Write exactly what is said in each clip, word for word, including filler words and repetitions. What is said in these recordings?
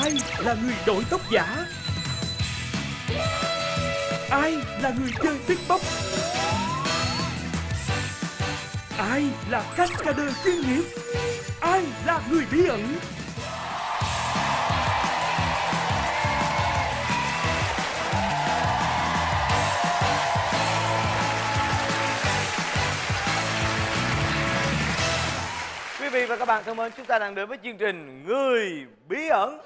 Ai là người đổi tóc giả? Ai là người chơi beatbox? Ai là cascader chuyên nghiệp? Ai là người bí ẩn? Quý vị và các bạn thân mến, chúng ta đang đến với chương trình Người Bí Ẩn.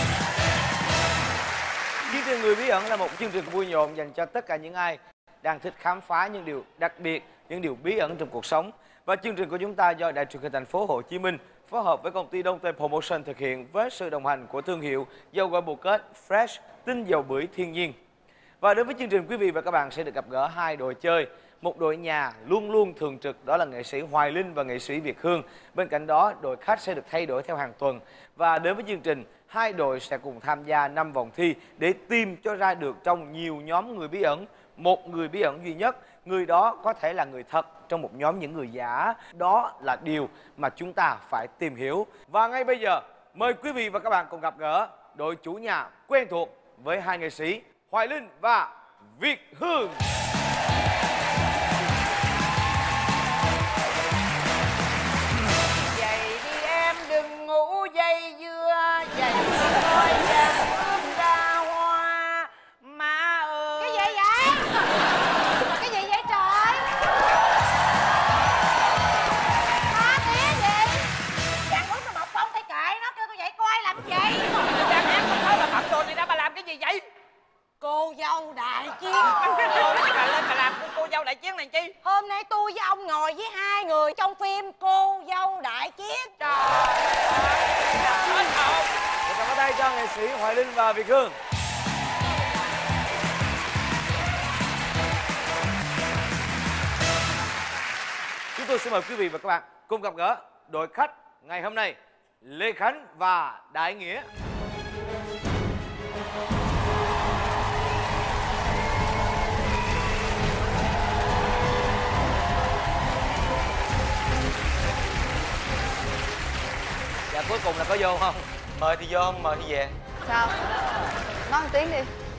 Chương trình Người Bí Ẩn là một chương trình vui nhộn dành cho tất cả những ai đang thích khám phá những điều đặc biệt, những điều bí ẩn trong cuộc sống. Và chương trình của chúng ta do Đài truyền hình Thành phố Hồ Chí Minh phối hợp với công ty Đông Tây Promotion thực hiện với sự đồng hành của thương hiệu dầu gội bồ kết Fresh, tinh dầu bưởi thiên nhiên. Và đến với chương trình, quý vị và các bạn sẽ được gặp gỡ hai đội chơi. Một đội nhà luôn luôn thường trực, đó là nghệ sĩ Hoài Linh và nghệ sĩ Việt Hương. Bên cạnh đó, đội khách sẽ được thay đổi theo hàng tuần. Và đến với chương trình, hai đội sẽ cùng tham gia năm vòng thi để tìm cho ra được trong nhiều nhóm người bí ẩn một người bí ẩn duy nhất. Người đó có thể là người thật trong một nhóm những người giả. Đó là điều mà chúng ta phải tìm hiểu. Và ngay bây giờ, mời quý vị và các bạn cùng gặp gỡ đội chủ nhà quen thuộc với hai nghệ sĩ Hoài Linh và Việt Hương. Dậy đi em đừng ngủ dây dưa, dậy thôi vàng ươm ra hoa má ơi. Cái gì vậy? Cái gì vậy trời? Ba tiếng gì? Vàng ươm mà mọc bông thì kệ nó, kêu tôi dậy coi làm gì? Đang hát không nói là bận đồ gì đó, bà làm cái gì vậy? Cô dâu đại chiến. Thôi bà lên bà làm của cô dâu đại chiến này chi? Hôm nay tôi với ông ngồi với hai người trong phim Cô dâu đại chiến. Trời ơi, hết hồn. Một tràng pháo tay cho nghệ sĩ Hoài Linh và Việt Hương. Chúng tôi xin mời quý vị và các bạn cùng gặp gỡ đội khách ngày hôm nay, Lê Khánh và Đại Nghĩa. Dạ, cuối cùng là có vô không? Mời thì vô, không mời thì về. Sao? Nói một tiếng đi.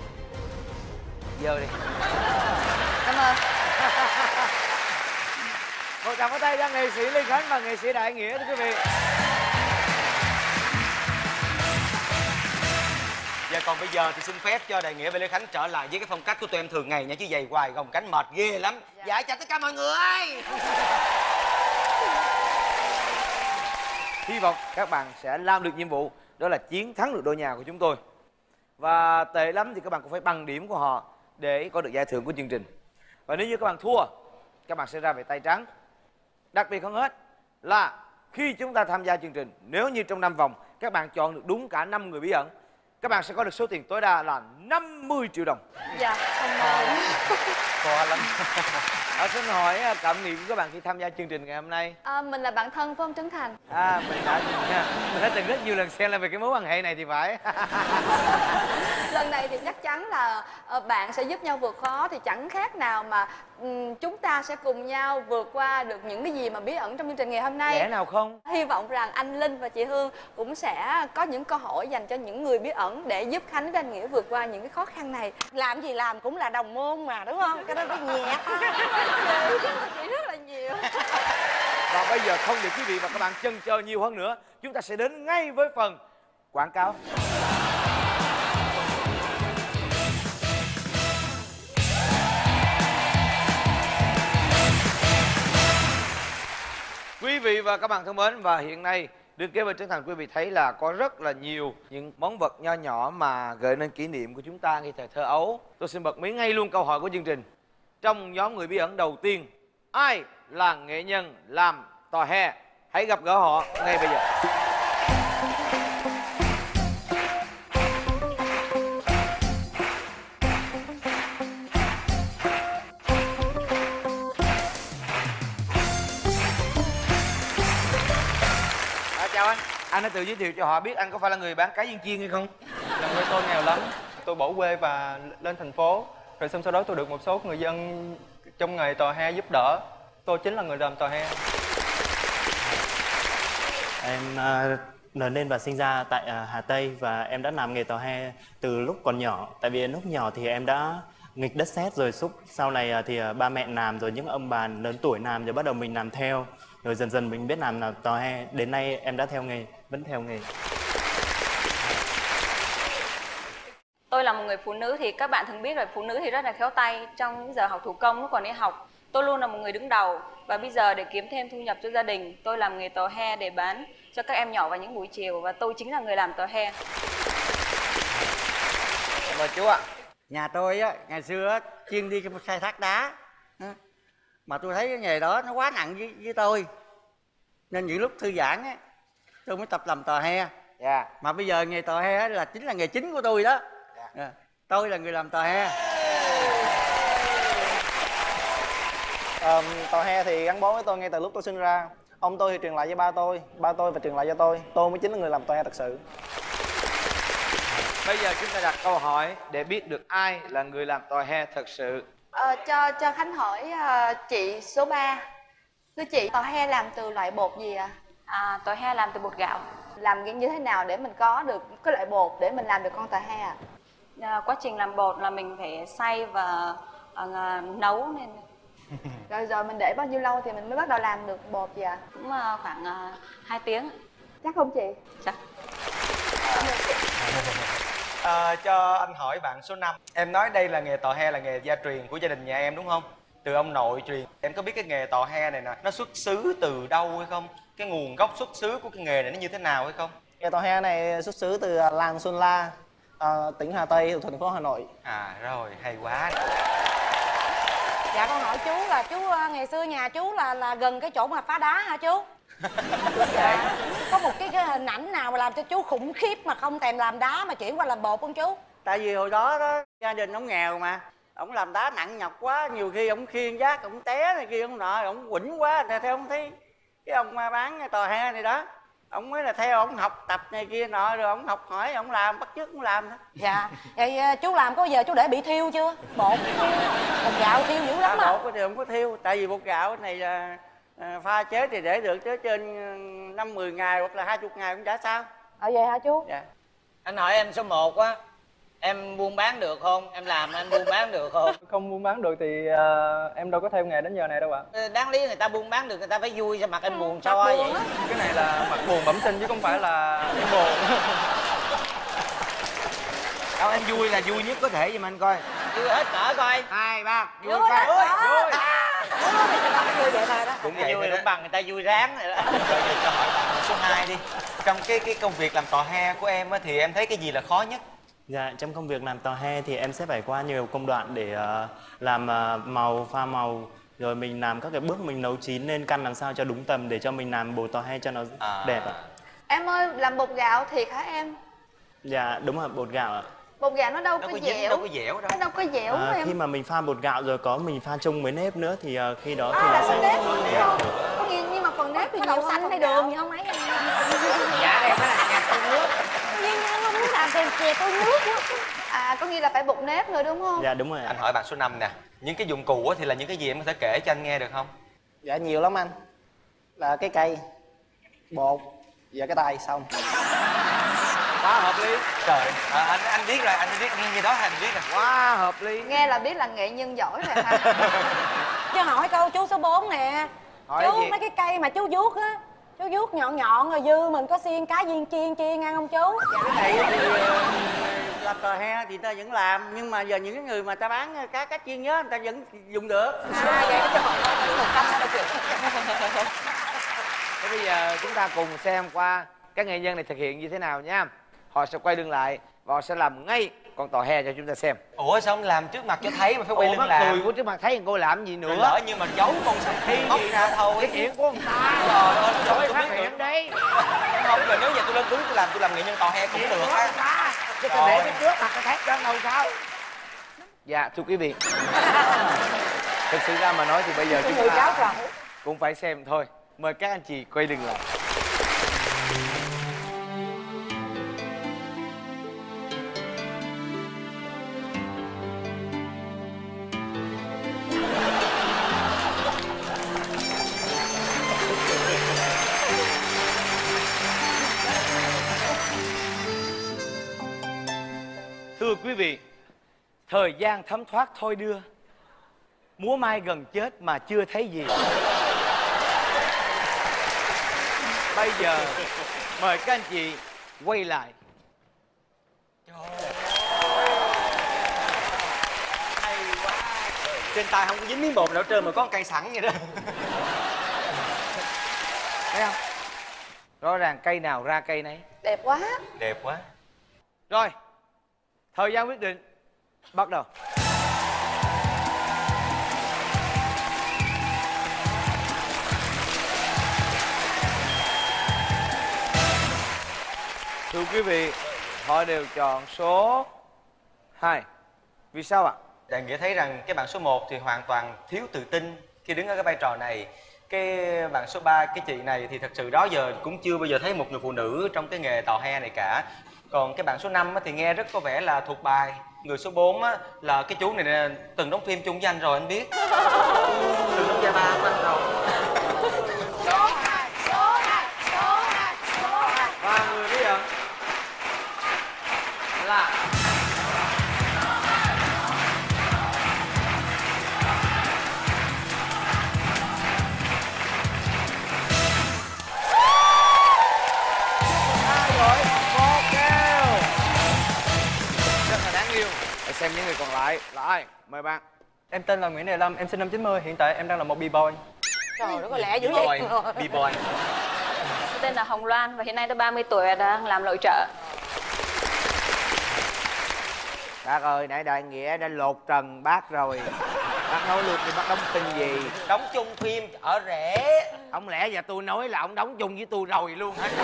Vô đi. Cảm ơn. Một tràng pháo tay cho nghệ sĩ Lê Khánh và nghệ sĩ Đại Nghĩa, thưa quý vị. Và còn bây giờ thì xin phép cho Đại Nghĩa và Lê Khánh trở lại với cái phong cách của tụi em thường ngày nha, chứ giày hoài gồng cánh mệt ghê lắm. Dạ. Dạ, chào tất cả mọi người. Hy vọng các bạn sẽ làm được nhiệm vụ, đó là chiến thắng được đội nhà của chúng tôi. Và tệ lắm thì các bạn cũng phải bằng điểm của họ để có được giải thưởng của chương trình. Và nếu như các bạn thua, các bạn sẽ ra về tay trắng. Đặc biệt hơn hết là khi chúng ta tham gia chương trình, nếu như trong năm vòng các bạn chọn được đúng cả năm người bí ẩn, các bạn sẽ có được số tiền tối đa là năm mươi triệu đồng. Dạ, không ngờ. To lắm. À, xin hỏi cảm nghĩ của các bạn khi tham gia chương trình ngày hôm nay? À, mình là bạn thân với ông Trấn Thành. À, mình đã mình đã từng rất nhiều lần xem là về cái mối quan hệ này thì phải. Lần này thì chắc chắn là uh, bạn sẽ giúp nhau vượt khó, thì chẳng khác nào mà um, chúng ta sẽ cùng nhau vượt qua được những cái gì mà bí ẩn trong chương trình ngày hôm nay. Lẽ nào không? Hy vọng rằng anh Linh và chị Hương cũng sẽ có những câu hỏi dành cho những người bí ẩn để giúp Khánh và anh Nghĩa vượt qua những cái khó khăn này. Làm gì làm cũng là đồng môn mà, đúng không? Cái đó nó nhẹ. Chị rất là nhiều. Và bây giờ không để quý vị và các bạn chần chờ nhiều hơn nữa, chúng ta sẽ đến ngay với phần quảng cáo. Quý vị và các bạn thân mến, và hiện nay đứng kế bên Trấn Thành, quý vị thấy là có rất là nhiều những món vật nho nhỏ mà gợi nên kỷ niệm của chúng ta khi thời thơ ấu. Tôi xin bật mí ngay luôn câu hỏi của chương trình. Trong nhóm người bí ẩn đầu tiên, ai là nghệ nhân làm tò he? Hãy gặp gỡ họ ngay bây giờ. À, chào anh. Anh hãy tự giới thiệu cho họ biết anh có phải là người bán cá viên chiên hay không? Năm quê tôi nghèo lắm, tôi bỏ quê và lên thành phố. Rồi xong sau đó tôi được một số người dân trong nghề tò he giúp đỡ. Tôi chính là người làm tò he. Em uh, lớn lên và sinh ra tại à, Hà Tây, và em đã làm nghề tò he từ lúc còn nhỏ. Tại vì lúc nhỏ thì em đã nghịch đất sét rồi xúc, sau này à, thì à, ba mẹ làm rồi những ông bà lớn tuổi làm rồi bắt đầu mình làm theo, rồi dần dần mình biết làm là tò he. Đến nay em đã theo nghề, vẫn theo nghề. Tôi là một người phụ nữ thì các bạn thường biết rồi, phụ nữ thì rất là khéo tay. Trong những giờ học thủ công lúc còn đi học, tôi luôn là một người đứng đầu. Và bây giờ để kiếm thêm thu nhập cho gia đình, tôi làm nghề tò he để bán cho các em nhỏ vào những buổi chiều. Và tôi chính là người làm tò he. Mời chú ạ. Nhà tôi á, ngày xưa á, chuyên đi khai thác đá. Mà tôi thấy cái nghề đó nó quá nặng với, với tôi. Nên những lúc thư giãn á, tôi mới tập làm tò he. Dạ. Mà bây giờ nghề tò he là chính là nghề chính của tôi đó. Dạ. Tôi là người làm tò he. Um, tò he thì gắn bó với tôi ngay từ lúc tôi sinh ra. Ông tôi thì truyền lại cho ba tôi, ba tôi và truyền lại cho tôi. Tôi mới chính là người làm tò he thật sự. Bây giờ chúng ta đặt câu hỏi để biết được ai là người làm tò he thật sự. Ờ, cho cho Khánh hỏi uh, chị số ba. Thưa chị, tò he làm từ loại bột gì ạ? À? À, tò he làm từ bột gạo. Làm như thế nào để mình có được cái loại bột để mình làm được con tò he ạ? À, quá trình làm bột là mình phải xay và à, nấu nên. Rồi rồi mình để bao nhiêu lâu thì mình mới bắt đầu làm được bột gì ạ? Cũng à, khoảng à, hai tiếng. Chắc không chị? Chắc. À, cho anh hỏi bạn số năm. Em nói đây là nghề tò he là nghề gia truyền của gia đình nhà em đúng không? Từ ông nội truyền. Em có biết cái nghề tò he này nè, nó xuất xứ từ đâu hay không? Cái nguồn gốc xuất xứ của cái nghề này nó như thế nào hay không? Nghề tò he này xuất xứ từ làng Xuân La, à, tỉnh Hà Tây, thuộc thành phố Hà Nội. À rồi, hay quá. Dạ con hỏi chú là chú ngày xưa nhà chú là là gần cái chỗ mà phá đá hả chú? Dạ. Có một cái, cái hình ảnh nào mà làm cho chú khủng khiếp mà không thèm làm đá mà chuyển qua làm bột không chú? Tại vì hồi đó đó gia đình ông nghèo mà, ông làm đá nặng nhọc quá, nhiều khi ông khiêng vác ông té này kia ông nọ, ông quỉnh quá thì theo ông thấy cái ông mà bán tò he này đó, ông mới là theo ông học tập này kia nọ, rồi ông học hỏi ông làm, bắt chước ông làm đó. Dạ. Vậy chú làm có giờ chú để bị thiêu chưa? Bột bột gạo thiêu dữ lắm à, á. bột thì không có thiêu, tại vì bột gạo này là à, pha chế thì để được tới trên năm mười ngày hoặc là hai chục ngày cũng chả sao. Ở vậy hả chú? Dạ. Anh hỏi em số một á, em buôn bán được không? Em làm anh buôn bán được không? Không buôn bán được thì uh, em đâu có theo nghề đến giờ này đâu ạ. Đáng lý người ta buôn bán được người ta phải vui, sao mặt em buồn so vậy? Cái này là mặt buồn bẩm sinh chứ không phải là em buồn. Đâu em vui là vui nhất có thể giùm anh coi. Vui hết cỡ coi. Hai ba vui Vui coi. vui. Vui. Vui vậy thôi đó. Cũng vậy Vui thôi cũng đó. bằng người ta vui ráng rồi đó. Rồi giờ cho hỏi bạn số hai đi. Trong cái cái công việc làm tò he của em á, thì em thấy cái gì là khó nhất? Dạ, trong công việc làm tò he thì em sẽ phải qua nhiều công đoạn để uh, làm uh, màu, pha màu, rồi mình làm các cái bước mình nấu chín lên căn làm sao cho đúng tầm để cho mình làm bột tò he cho nó À. đẹp ạ. Em ơi, làm bột gạo thiệt hả em? Dạ, đúng ạ, bột gạo ạ. Bột gạo nó đâu Đâu có có dính, dẻo. đâu có dẻo đâu. Nó đâu có dẻo À, em. khi mà mình pha bột gạo rồi có mình pha chung với nếp nữa thì uh, khi đó thì À, nó phần nếp sẽ đúng không? Có nghĩa nhưng mà phần nếp thì Có nhiều đậu xanh hơn hay gạo. đường gì không ấy em? Dạ đây phải là nhạc tôi nước. Nhưng anh không muốn làm kèm chè tôi nước nữa. À, có nghĩa là phải bột nếp nữa đúng không? Dạ đúng rồi ạ. Anh hỏi bạn số năm nè. Những cái dụng cụ á, thì là những cái gì em có thể kể cho anh nghe được không? Dạ nhiều lắm anh. Là cái cây, bột và cái tay xong. Quá hợp lý. Trời, à, anh anh biết rồi, anh biết nghe như đó anh biết rồi. Quá hợp lý. Nghe là biết là nghệ nhân giỏi rồi ha. Chứ hỏi câu chú số bốn nè. Hỏi Chú gì? mấy cái cây mà chú vuốt á, chú vuốt nhọn nhọn rồi dư mình có xiên cá viên chiên chiên ăn không chú? Cái này thì ờ, làm tò he thì ta vẫn làm, nhưng mà giờ những cái người mà ta bán cá cách chiên nhớ người ta vẫn dùng được. À vậy cho hỏi một canh là chuyện. Thế bây giờ chúng ta cùng xem qua các nghệ nhân này thực hiện như thế nào nha. Họ sẽ quay lưng lại và họ sẽ làm ngay con tò he cho chúng ta xem. Ủa sao không làm trước mặt cho thấy mà phải quay Ủa lưng mắc làm? cười của trước mặt thấy cô làm gì nữa. Rồi lỡ như mà giấu con sầu thi móc ra thôi. Cái chuyện của người ta. Trời ơi, Trời ơi, tôi phát biết hiện được. đi. Không, rồi nếu giờ tôi lên túi tôi làm tôi làm nghệ nhân tò he cũng Chuyện được của á. người ta. Chứ tôi để cái trước mặt cái thét cho đâu sao. Dạ thưa quý vị. Thực sự ra mà nói thì bây giờ chúng Người cáo ta rậu. cũng phải xem thôi. Mời các anh chị quay lưng lại. Thưa quý vị, thời gian thấm thoát thôi đưa, múa mai gần chết mà chưa thấy gì. Bây giờ mời các anh chị quay lại. Hay quá. Trên tay không có dính miếng bột nào trơn mà có cây sẵn vậy đó. Thấy không? Rõ ràng cây nào ra cây nấy. Đẹp quá. Đẹp quá. Rồi, thời gian quyết định bắt đầu. Thưa quý vị, họ đều chọn số hai. Vì sao ạ? Đại Nghĩa thấy rằng cái bạn số một thì hoàn toàn thiếu tự tin khi đứng ở cái vai trò này. Cái bạn số ba, cái chị này thì thật sự đó giờ cũng chưa bao giờ thấy một người phụ nữ trong cái nghề tò he này cả. Còn cái bạn số năm thì nghe rất có vẻ là thuộc bài. Người số bốn là cái chú này nè, từng đóng phim chung với anh rồi anh biết. Từng đóng vai ba của anh rồi. Số hai, số hai, số hai, số hai. Và người bí ẩn là xem những người còn lại là ai. Mời bạn. Em tên là Nguyễn Đề Lâm, em sinh năm chín mươi, hiện tại em đang là một b-boy. Trời đất ơi, lẹ dữ vậy. B-boy. Tôi tên là Hồng Loan và hiện nay tôi ba mươi tuổi và đang làm nội trợ. Bác ơi, nãy Đại Nghĩa đã lột trần bác rồi. Bác nói luôn thì bác đóng phim gì? Đóng chung phim ở Rễ. Không lẽ giờ tôi nói là ông đóng chung với tôi rồi luôn hả?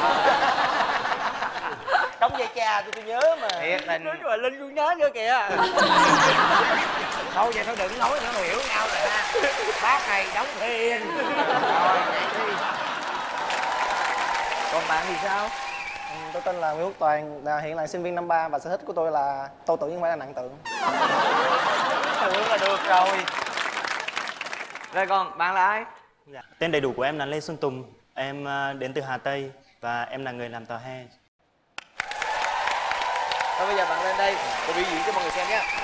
Đóng vai cha tôi tôi nhớ mà. Thiệt tình. Nói rồi Linh cũng nhớ nữa kìa. Thôi vậy thôi đừng nói nữa, hiểu nhau rồi ha. Bác này đóng phim. Rồi vậy đi. Còn bạn thì sao? Ừ, tôi tên là Nguyễn Quốc Toàn, là hiện là sinh viên năm ba và sở thích của tôi là tô tượng nhưng không phải là nặng tượng. Tượng là được rồi. Rồi còn bạn là ai? Dạ. Tên đầy đủ của em là Lê Xuân Tùng. Em uh, đến từ Hà Tây và em là người làm tò he. Thôi bây giờ bạn lên đây tôi biểu diễn cho mọi người xem nhé.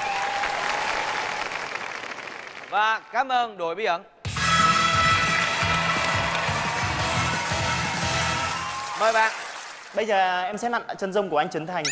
Và cảm ơn đội bí ẩn. Mời bạn. Bây giờ em sẽ nặn chân dung của anh Trấn Thành.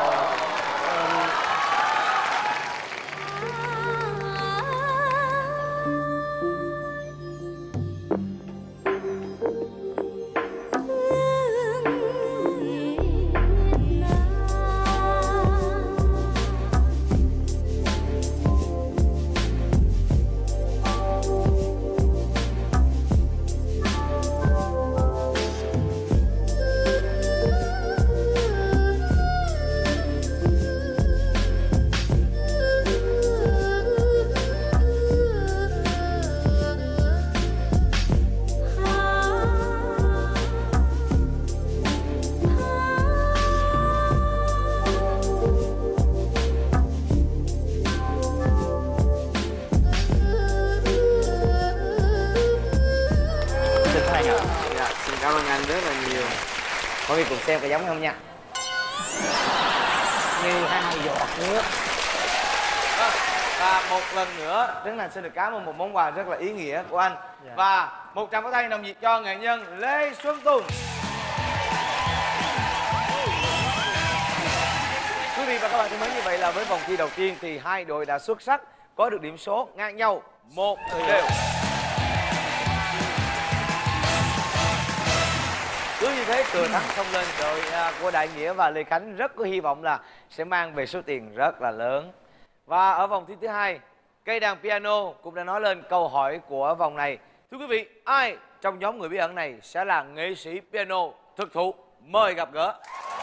Cảm ơn anh rất là nhiều. Mọi người cùng xem có giống không nha. Như hai giọt nước. Và một lần nữa Trấn Thành xin được cảm ơn một món quà rất là ý nghĩa của anh. Dạ. Và một tràng pháo tay nồng nhiệt cho nghệ nhân Lê Xuân Tùng. Quý vị và các bạn thân mến, như vậy là với vòng thi đầu tiên thì hai đội đã xuất sắc, có được điểm số ngang nhau một đều. Cứ như thế thừa thắng xông lên, đội của Đại Nghĩa và Lê Khánh rất có hy vọng là sẽ mang về số tiền rất là lớn. Và ở vòng thi thứ hai, cây đàn piano cũng đã nói lên câu hỏi của vòng này. Thưa quý vị, ai trong nhóm người bí ẩn này sẽ là nghệ sĩ piano thực thụ? Mời gặp gỡ.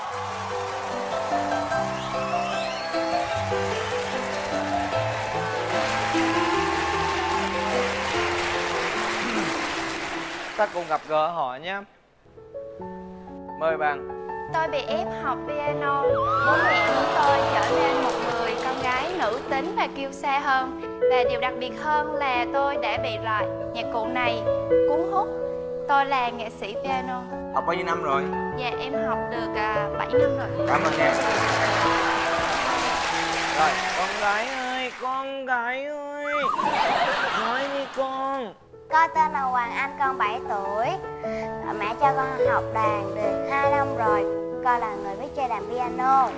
Ta cùng gặp gỡ họ nhé. Mời bạn. Tôi bị ép học piano. Bố mẹ muốn tôi trở nên một người con gái nữ tính và kiêu sa hơn. Và điều đặc biệt hơn là tôi đã bị loại nhạc cụ này cuốn hút. Tôi là nghệ sĩ piano. Học bao nhiêu năm rồi? Dạ em học được uh, bảy năm rồi. Cảm ơn em. Rồi, con gái ơi, con gái ơi, nói đi con. Con tên là Hoàng Anh, con bảy tuổi. Mẹ cho con học đàn được hai năm rồi. Con là người biết chơi đàn piano.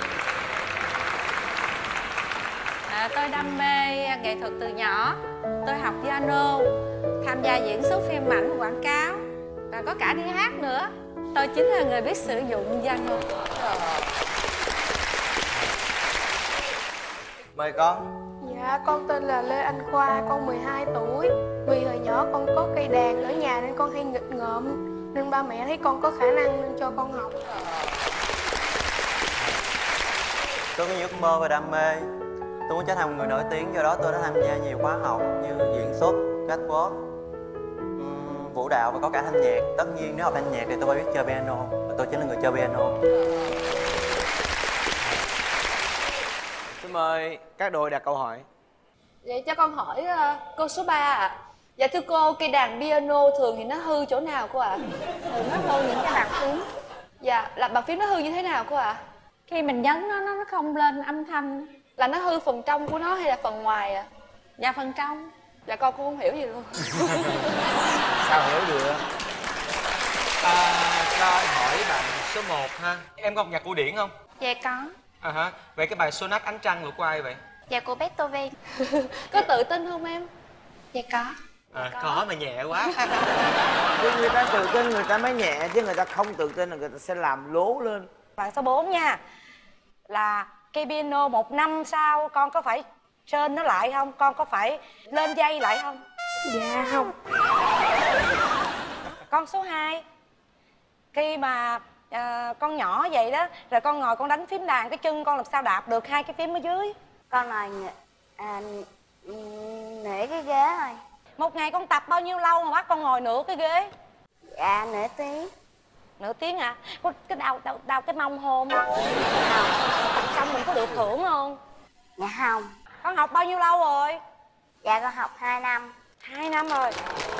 À, tôi đam mê nghệ thuật từ nhỏ. Tôi học piano, tham gia diễn xuất phim ảnh, quảng cáo và có cả đi hát nữa. Tôi chính là người biết sử dụng piano. Mời con. Dạ, con tên là Lê Anh Khoa, con mười hai tuổi. Vì hồi nhỏ con có cây đàn ở nhà nên con hay nghịch ngợm, nên ba mẹ thấy con có khả năng nên cho con học. Tôi có ước mơ và đam mê. Tôi muốn trở thành một người nổi tiếng, do đó tôi đã tham gia nhiều khóa học như diễn xuất, catwalk, um, vũ đạo và có cả thanh nhạc. Tất nhiên nếu học thanh nhạc thì tôi phải biết chơi piano, và tôi chính là người chơi piano. Xin mời các đội đặt câu hỏi. Vậy cho con hỏi uh, cô số ba ạ. À. Dạ thưa cô, cây đàn piano thường thì nó hư chỗ nào cô ạ? À? Thường nó hư những cái bàn phím. Dạ, là bàn phím nó hư như thế nào cô ạ? À? Khi mình nhấn nó, nó không lên âm thanh. Là nó hư phần trong của nó hay là phần ngoài ạ? À? Dạ phần trong. Dạ con cũng không hiểu gì luôn. Sao hiểu được? À, cho anh hỏi bạn số một ha. Em có học nhạc cổ điển không? Dạ có. À hả. Vậy cái bài Sonat Ánh Trăng là của ai vậy? Dạ của Beethoven. Có tự tin không em? Dạ có. À, có. có mà nhẹ quá. Chứ người ta tự tin người ta mới nhẹ, chứ người ta không tự tin là người ta sẽ làm lố lên. Bạn số bốn nha. Là cây piano một năm sau con có phải trên nó lại không? Con có phải lên dây lại không? Dạ không. Con số hai. Khi mà à, con nhỏ vậy đó, rồi con ngồi con đánh phím đàn, cái chân con làm sao đạp được hai cái phím ở dưới? Con ngồi à, nửa cái ghế thôi. Một ngày con tập bao nhiêu lâu mà bắt con ngồi nửa cái ghế? Dạ nửa tiếng. Nửa tiếng à? Có cái đau, đau, đau cái mông không? Không. Tập xong mình có được thưởng không? Dạ không. Con học bao nhiêu lâu rồi? Dạ con học hai năm. Hai năm rồi.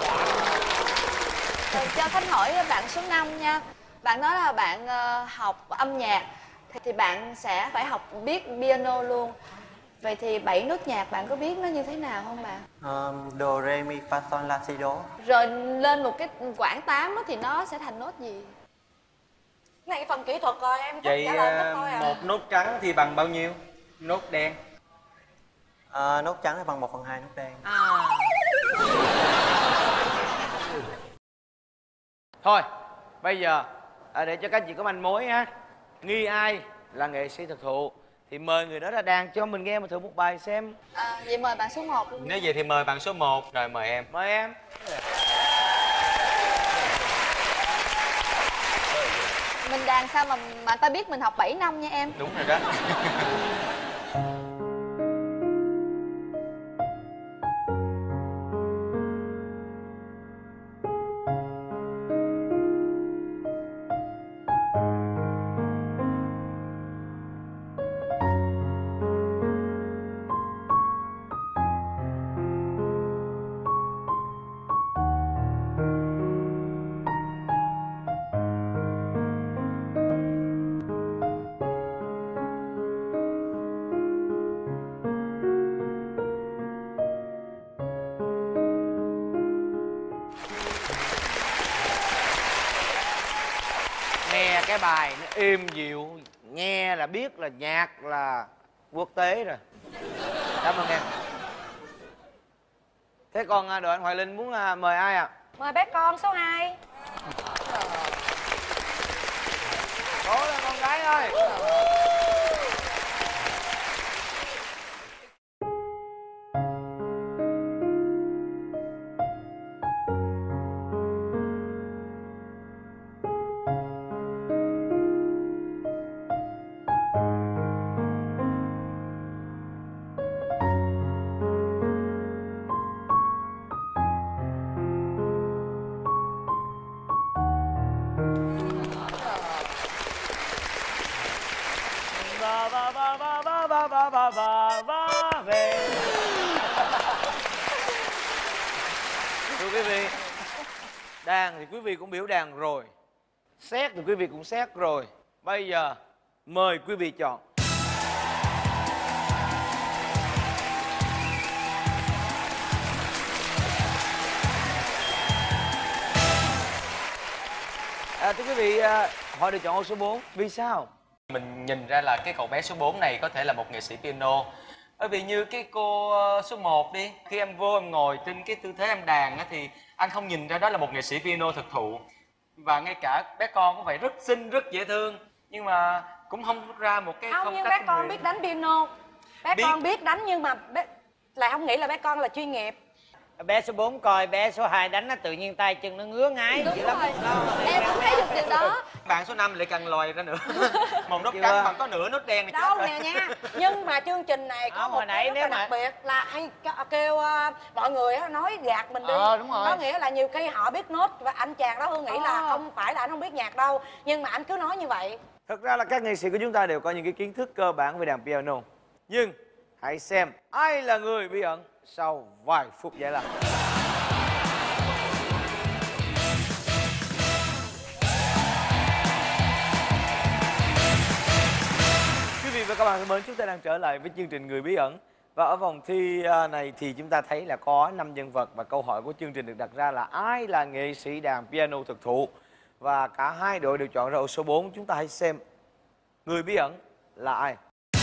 Rồi cho Khánh hỏi bạn số năm nha. Bạn nói là bạn uh, học âm nhạc thì, thì bạn sẽ phải học biết piano luôn. Vậy thì bảy nốt nhạc bạn có biết nó như thế nào không bạn? Um, do, re, mi, fa, sol, la, si, do. Rồi lên một cái quãng tám thì nó sẽ thành nốt gì? Này phần kỹ thuật rồi em Vậy trả lời hết thôi à. một nốt trắng thì bằng bao nhiêu? Nốt đen. À, nốt trắng thì bằng một phần hai nốt đen. À. Thôi, bây giờ à, để cho các chị có manh mối ha. Nghi ai là nghệ sĩ thực thụ thì mời người đó ra đàn cho mình nghe một thử một bài xem. À, vậy mời bạn số một luôn. Nếu vậy thì mời bạn số một. Rồi mời em. Mời em. Mình đàn sao mà mà ta biết mình học bảy năm nha em. Đúng rồi đó. Nghe cái bài nó êm dịu, nghe là biết là nhạc là quốc tế rồi. Cảm ơn em. Thế còn đội anh Hoài Linh muốn mời ai ạ? À? Mời bé con số hai. Cố lên con gái ơi. Ba ba ba ba ba ba ba ba ba ba về. Thưa quý vị, đàn thì quý vị cũng biểu đàn rồi, xét thì quý vị cũng xét rồi. Bây giờ mời quý vị chọn. À, thưa quý vị, à, họ được chọn ô số bốn vì sao? Mình nhìn ra là cái cậu bé số bốn này có thể là một nghệ sĩ piano. Bởi vì như cái cô ờ, số một đi, khi em vô em ngồi trên cái tư thế em đàn á, thì anh không nhìn ra đó là một nghệ sĩ piano thực thụ. Và ngay cả bé con cũng vậy, rất xinh, rất dễ thương, nhưng mà cũng không ra một cái Không, phong nhưng cách bé của con người. biết đánh piano. Bé Biết. con biết đánh nhưng mà bé lại không nghĩ là bé con là chuyên nghiệp. Bé số bốn coi bé số hai đánh nó tự nhiên tay chân nó ngứa ngáy. Đúng dữ lắm. rồi. Đó, Em cũng thấy được điều đó. Bạn số năm lại càng lòi ra nữa. Một nốt Chưa. trắng mà có nửa nốt đen thì chết Đâu rồi. nè nha. Nhưng mà chương trình này có Không, một hồi nãy cái rất nếu là mà- đặc biệt là hay k- kêu uh, mọi người á, nói gạt mình đi. Ờ, đúng rồi. Có nghĩa là nhiều khi họ biết nốt và anh chàng đó Hương nghĩ là không phải là anh không biết nhạc đâu, nhưng mà anh cứ nói như vậy. Thật ra là các nghệ sĩ của chúng ta đều có những cái kiến thức cơ bản về đàn piano. Nhưng hãy xem ai là người bí ẩn sau vài phút giải lao. Quý vị và các bạn thân mến, chúng ta đang trở lại với chương trình Người Bí Ẩn. Và ở vòng thi à, này thì chúng ta thấy là có năm nhân vật và câu hỏi của chương trình được đặt ra là ai là nghệ sĩ đàn piano thực thụ. Và cả hai đội đều chọn ra ô số bốn. Chúng ta hãy xem người bí ẩn là ai.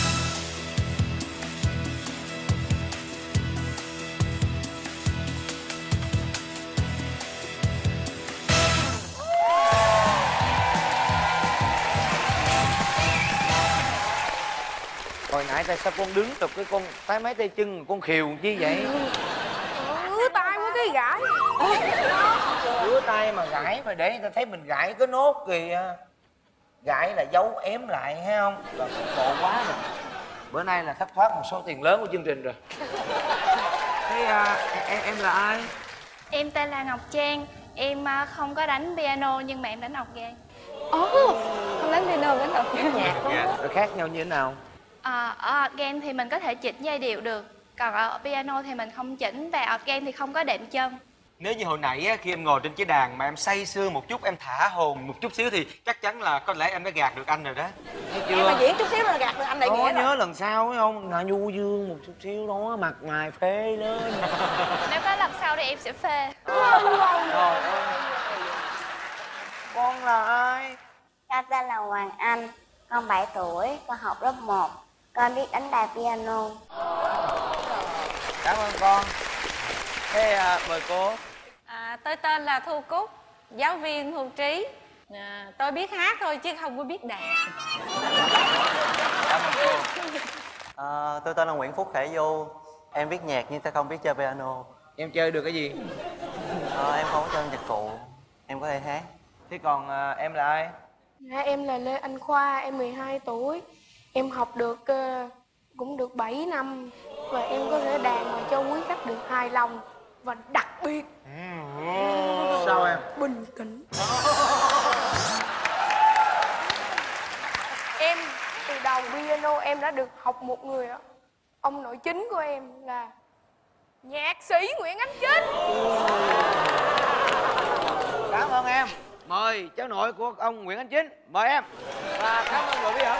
Hồi nãy tại sao con đứng tập cái con tay mấy tay chân con khều chi vậy? Ngứa tay quá cái gãi. Ngứa tay mà gãi mà để người ta thấy mình gãi cái nốt kìa. Gãi là giấu ém lại hay không? Là bộ quá rồi. Bữa nay là thất thoát một số tiền lớn của chương trình rồi. Thế à, em, em là ai? Em tên là Ngọc Trang. Em à, không có đánh piano nhưng mà em đánh organ. Ồ, không đánh piano, đánh organ. Nhạc rồi khác nhau như thế nào? À, ở organ thì mình có thể chỉnh giai điệu được. Còn ở piano thì mình không chỉnh. Và organ thì không có đệm chân. Nếu như hồi nãy á, khi em ngồi trên cái đàn mà em say sưa một chút, em thả hồn một chút xíu thì chắc chắn là có lẽ em đã gạt được anh rồi đó. Thấy Em mà diễn chút xíu là gạt được anh đại Có nghĩa nhớ rồi. lần sau phải không? Ngà nhu dương một chút xíu đó, mặt mày phê lên. Nếu có lần sau thì em sẽ phê. Trời ơi. Con là ai? Con tên là Hoàng Anh, con bảy tuổi, con học lớp một, con biết đánh đàn piano. Cảm ơn con. Thế à, mời cô. À, tôi tên là Thu Cúc, giáo viên hưu trí. À, tôi biết hát thôi chứ không có biết đàn. Cảm ơn cô. À, tôi tên là Nguyễn Phúc Khải Du. Em biết nhạc nhưng tôi không biết chơi piano. Em chơi được cái gì? À, em không có chơi nhạc cụ. Em có thể hát. Thế còn à, em là ai? Dạ, em là Lê Anh Khoa, em mười hai tuổi. Em học được uh, cũng được bảy năm. Và em có thể đàn mà cho quý khách được hài lòng. Và đặc biệt Sao em? bình tĩnh. Em từ đầu piano em đã được học một người ạ. Ông nội chính của em là nhạc sĩ Nguyễn Ánh Chính. Cảm ơn em. Mời cháu nội của ông Nguyễn Ánh Chính. Mời em. Và cảm ơn người bí ẩn.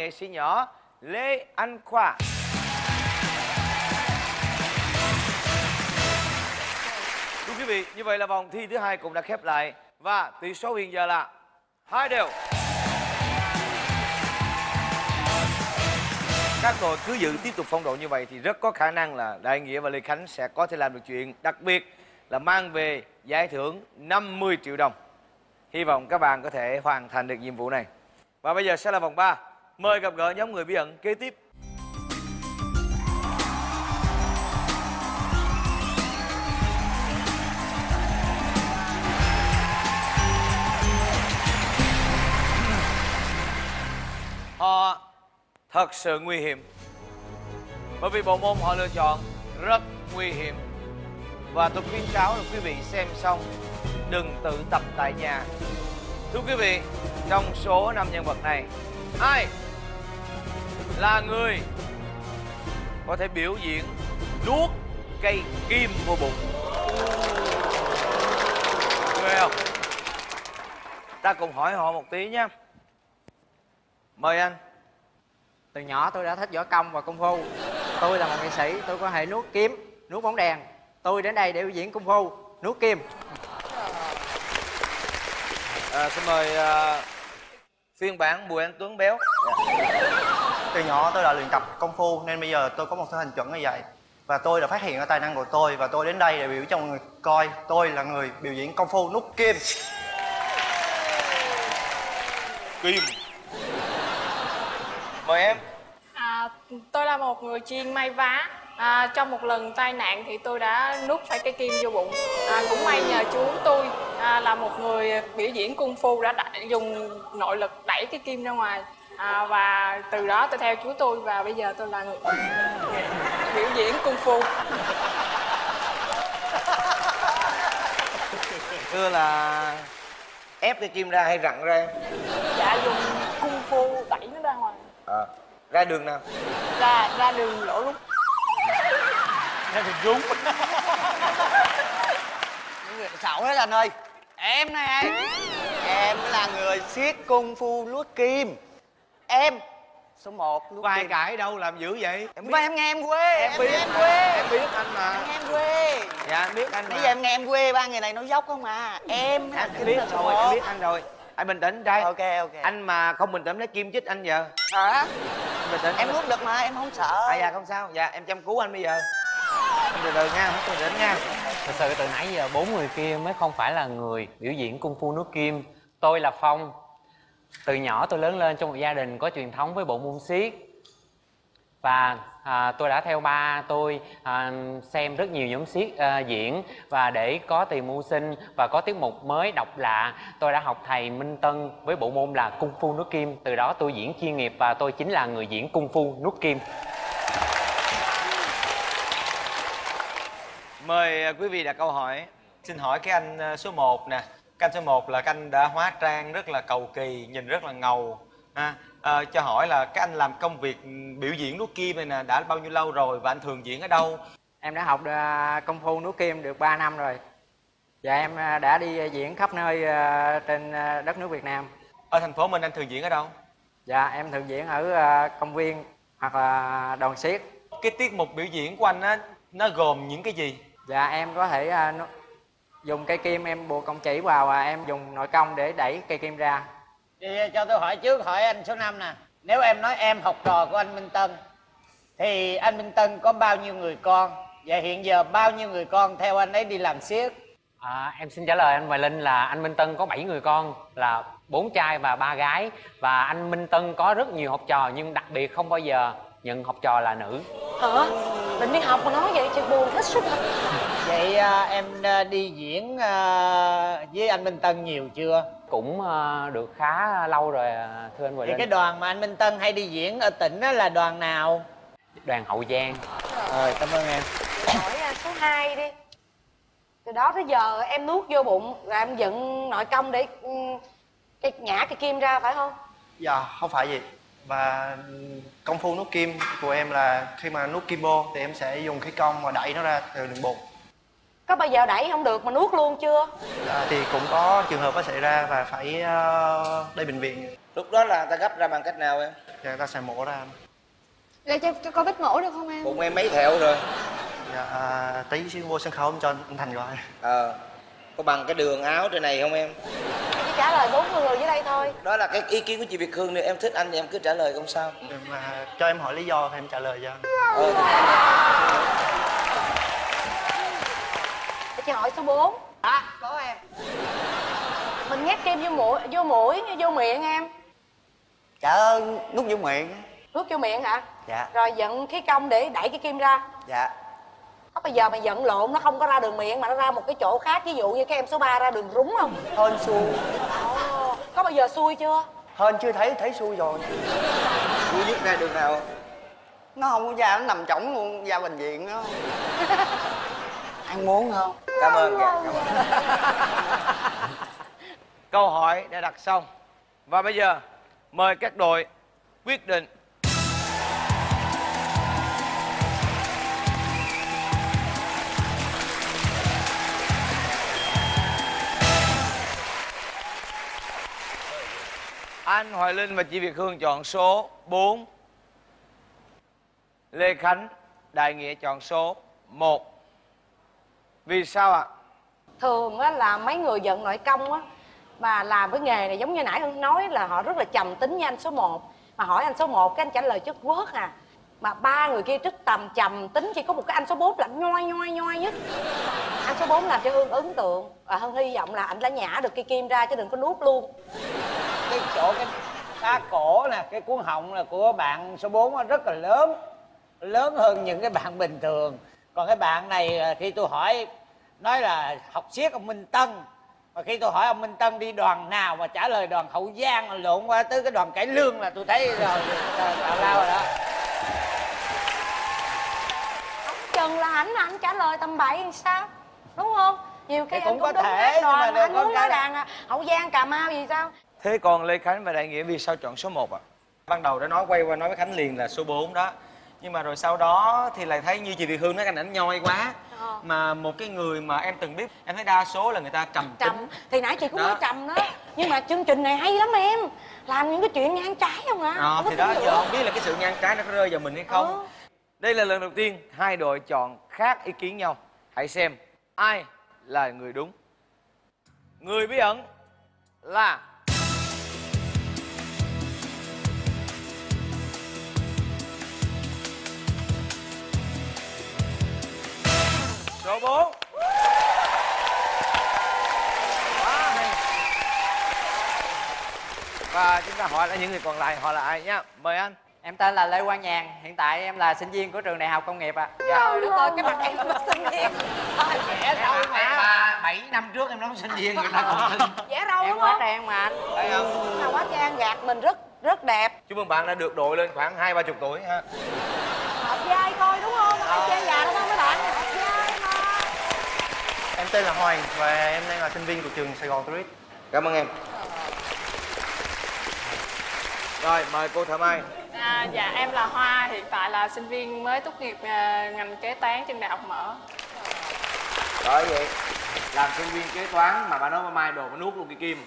nghệ sĩ nhỏ Lê Anh Khoa. Thưa quý vị, như vậy là vòng thi thứ hai cũng đã khép lại và tỷ số hiện giờ là hai đều. Các đội cứ giữ tiếp tục phong độ như vậy thì rất có khả năng là Đại Nghĩa và Lê Khánh sẽ có thể làm được chuyện, đặc biệt là mang về giải thưởng năm mươi triệu đồng. Hy vọng các bạn có thể hoàn thành được nhiệm vụ này. Và bây giờ sẽ là vòng ba. Mời gặp gỡ nhóm người bí ẩn kế tiếp. Họ thật sự nguy hiểm, bởi vì bộ môn họ lựa chọn rất nguy hiểm. Và tôi khuyến cáo là quý vị xem xong đừng tự tập tại nhà. Thưa quý vị, trong số năm nhân vật này, ai là người có thể biểu diễn nuốt cây kim vô bụng? Ghê không? Ta cùng hỏi họ một tí nhé. Mời anh. Từ nhỏ tôi đã thích võ công và công phu. Tôi là một nghệ sĩ, tôi có thể nuốt kiếm, nuốt bóng đèn. Tôi đến đây để biểu diễn công phu, nuốt kim. À, xin mời uh, phiên bản Bùi Anh Tuấn béo. Từ nhỏ tôi đã luyện tập công phu nên bây giờ tôi có một thân hình chuẩn như vậy. Và tôi đã phát hiện ra tài năng của tôi và tôi đến đây để biểu cho mọi người coi tôi là người biểu diễn công phu nuốt kim. Kim. Mời em. À, tôi là một người chuyên may vá. À, trong một lần tai nạn thì tôi đã nuốt phải cây kim vô bụng. À, cũng may nhờ chú tôi à, là một người biểu diễn cung phu đã đẩy, dùng nội lực đẩy cái kim ra ngoài. À, và từ đó tôi theo chú tôi và bây giờ tôi là người biểu diễn cung phu. Thưa là ép cái kim ra hay rặn ra em? Dạ dùng cung phu đẩy nó ra ngoài. À, ra đường nào? Ra ra đường lỗ rút. Ra đường rúng. Xạo hết anh ơi. Em này, em là người siết cung phu nuốt kim. Em số một nuốt có ai kim. cãi đâu, làm dữ vậy? Em biết. Mà em nghe em quê. Em, em biết nghe em mà. quê. Em biết anh mà. Em nghe em quê. Dạ em biết anh mà. Bây giờ em nghe em quê, ba người này nói dốc không à. Em Anh biết rồi, em biết anh rồi. Anh bình tĩnh trai. Ok ok. Anh mà không bình tĩnh lấy kim chích anh giờ. Hả? Bình tĩnh. Em nuốt được mà, em không sợ. À dạ không sao. Dạ em chăm cứu anh bây giờ. Anh từ từ nha, hết bình tĩnh nha. Thật sự từ nãy giờ bốn người kia mới không phải là người biểu diễn cung phu nuốt kim. Tôi là Phong. Từ nhỏ tôi lớn lên trong một gia đình có truyền thống với bộ môn xiết. Và à, tôi đã theo ba tôi à, xem rất nhiều nhóm xiết à, diễn. Và để có tiền mưu sinh và có tiết mục mới độc lạ, tôi đã học thầy Minh Tân với bộ môn là cung phu nuốt kim. Từ đó tôi diễn chuyên nghiệp và tôi chính là người diễn cung phu nuốt kim. Mời quý vị đặt câu hỏi. Xin hỏi cái anh số một nè. Cái anh số một là cái anh đã hóa trang rất là cầu kỳ, nhìn rất là ngầu. À, à, cho hỏi là cái anh làm công việc biểu diễn nuốt kim này nè đã bao nhiêu lâu rồi và anh thường diễn ở đâu? Em đã học uh, công phu nuốt kim được ba năm rồi. Và em uh, đã đi diễn khắp nơi uh, trên uh, đất nước Việt Nam. Ở thành phố mình anh thường diễn ở đâu? Dạ em thường diễn ở uh, công viên hoặc là đoàn xiết. Cái tiết mục biểu diễn của anh á, nó gồm những cái gì? Dạ em có thể uh, nó... dùng cây kim em buộc cong chỉ vào và em dùng nội công để đẩy cây kim ra. Vậy cho tôi hỏi trước, hỏi anh số năm nè. Nếu em nói em học trò của anh Minh Tân thì anh Minh Tân có bao nhiêu người con? Và hiện giờ bao nhiêu người con theo anh ấy đi làm xiếc? À, em xin trả lời anh Hoài Linh là anh Minh Tân có bảy người con, là bốn trai và ba gái. Và anh Minh Tân có rất nhiều học trò nhưng đặc biệt không bao giờ nhận học trò là nữ. Hả? Mình đi học mà nói vậy chị buồn hết sức. Vậy à, em à, đi diễn à, với anh Minh Tân nhiều chưa? Cũng à, được khá lâu rồi thưa anh Hoài Thì Linh. cái đoàn mà anh Minh Tân hay đi diễn ở tỉnh đó là đoàn nào? Đoàn Hậu Giang. Rồi cảm ơn em. Hỏi số hai đi. Từ đó tới giờ em nuốt vô bụng rồi em dựng nội công để cái nhả cái kim ra phải không? Dạ không phải gì. Và công phu nuốt kim của em là khi mà nuốt kim vô thì em sẽ dùng cái cong và đẩy nó ra từ đường bụng. Có bao giờ đẩy không được mà nuốt luôn chưa? À, thì cũng có trường hợp nó xảy ra và phải uh, đi bệnh viện. Lúc đó là ta gấp ra bằng cách nào em? Dạ, ta sẽ mổ ra. Để cho, cho coi vết mổ được không em? Bụng em mấy thẹo rồi? Dạ, à, tí xíu vô sân khấu em cho anh Thành gọi. Ờ, có bằng cái đường áo trên này không em? Em chỉ trả lời bốn người dưới đây thôi. Đó là cái ý kiến của chị Việt Hương, nếu em thích anh thì em cứ trả lời không sao. Mà cho em hỏi lý do thì em trả lời cho anh. Ờ. Để chị hỏi số bốn. À, có em. Mình nhét kim vô mũi, vô mũi, vô miệng em. Trời ơi, nuốt vô miệng. Nuốt vô miệng hả? Dạ. Rồi giận khí công để đẩy cái kim ra. Dạ. Có bây giờ mày giận lộn nó không có ra đường miệng mà nó ra một cái chỗ khác, ví dụ như cái em số ba ra đường rúng không? Hên xui. Ồ, có bao giờ xui chưa? Hên chưa thấy, thấy xui rồi. Xui nhất ra đường nào? Nó không có da, nó nằm trỏng luôn, da bệnh viện đó. Ăn muốn không? Cảm ơn kìa, cảm ơn. Câu hỏi đã đặt xong. Và bây giờ mời các đội quyết định. Anh Hoài Linh và chị Việt Hương chọn số bốn. Lê Khánh, Đại Nghĩa chọn số một. Vì sao ạ? Thường á là mấy người giận nội công á mà làm cái nghề này giống như nãy Hương nói là họ rất là trầm tính như anh số một. Mà hỏi anh số một cái anh trả lời chất quớt à. Mà ba người kia rất tầm trầm tính, chỉ có một cái anh số bốn là nhoi nhoi nhoi nhất. Anh số bốn làm cho Hương ấn tượng. Và Hương hy vọng là anh đã nhả được cây kim ra chứ đừng có nuốt luôn. Cái chỗ cái cá cổ nè, cái cuốn họng là của bạn số bốn rất là lớn. Lớn hơn những cái bạn bình thường. Còn cái bạn này khi tôi hỏi nói là học siết ông Minh Tân, mà khi tôi hỏi ông Minh Tân đi đoàn nào mà trả lời đoàn Hậu Giang, lộn qua tới cái đoàn Cải Lương là tôi thấy rồi tào lao rồi đó. Chừng là ảnh là anh trả lời tầm bậy làm sao, đúng không? Nhiều khi thì cũng anh có cũng đúng thể, cái đoàn nhưng mà mà anh có muốn cái- nói đàn à, Hậu Giang, Cà Mau gì sao? Thế còn Lê Khánh và Đại Nghĩa vì sao chọn số một ạ? Ban đầu đã nói quay qua nói với Khánh liền là số bốn đó. Nhưng mà rồi sau đó thì lại thấy như chị Việt Hương nói anh ảnh nhoi quá. Ờ. Mà một cái người mà em từng biết, em thấy đa số là người ta trầm tính. Trầm, thì nãy chị cũng Đó. nói trầm đó. Nhưng mà chương trình này hay lắm em. Làm những cái chuyện ngang trái không à? Ờ, thì đó, giờ không biết là cái sự ngang trái nó có rơi vào mình hay không. Ờ. Đây là lần đầu tiên hai đội chọn khác ý kiến nhau. Hãy xem ai là người đúng. Người bí ẩn là số bốn. Quá hay. Và chúng ta hỏi là những người còn lại họ là ai nhá. Mời anh. Em tên là Lê Quang Nhàn, hiện tại em là sinh viên của trường Đại học Công nghiệp ạ. Trời đất ơi, cái mặt em là sinh viên. Vẽ đâu mà bảy năm trước em nói sinh viên người ta còn tin. Vẽ râu Em đúng quá không? trang mà anh. Thấy không? Nào quá trang gạt mình rất rất đẹp. Chúc mừng bạn đã được đội lên khoảng hai ba chục tuổi ha. Hợp vai thôi đúng không? Không phải chơi già đâu mấy bạn. Hợp vai mà. Em tên là Hoàng và em đang là sinh viên của trường Sài Gòn Tourist. Cảm ơn em. Rồi mời cô Thảo Mai. À, dạ em là Hoa, hiện tại là sinh viên mới tốt nghiệp à, ngành kế toán trên Đại học Mở. Bởi vậy làm sinh viên kế toán mà bà nói bà Mai đồ bà nuốt luôn cái kim.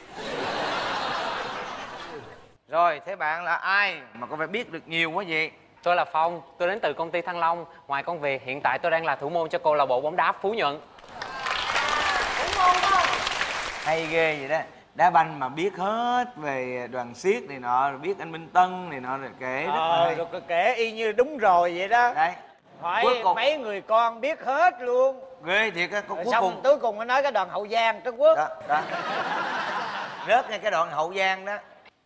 Rồi thế bạn là ai mà có phải biết được nhiều quá vậy? Tôi là Phong, tôi đến từ công ty Thăng Long. Ngoài công việc, hiện tại tôi đang là thủ môn cho câu lạc bộ bóng đá Phú Nhuận. Đúng không không? Hay ghê vậy đó. Đá banh mà biết hết về đoàn xiếc này nọ, rồi biết anh Minh Tân này nọ rồi kể rất là Ờ, hay. rồi kể y như đúng rồi vậy đó. Đấy. Hỏi Cuối cùng- mấy người con biết hết luôn. Ghê thiệt á, Rồi cuối xong cùng cuối cùng mới nói cái đoàn Hậu Giang Trấn Quốc. đó, đó. Rớt ngay cái đoạn Hậu Giang đó.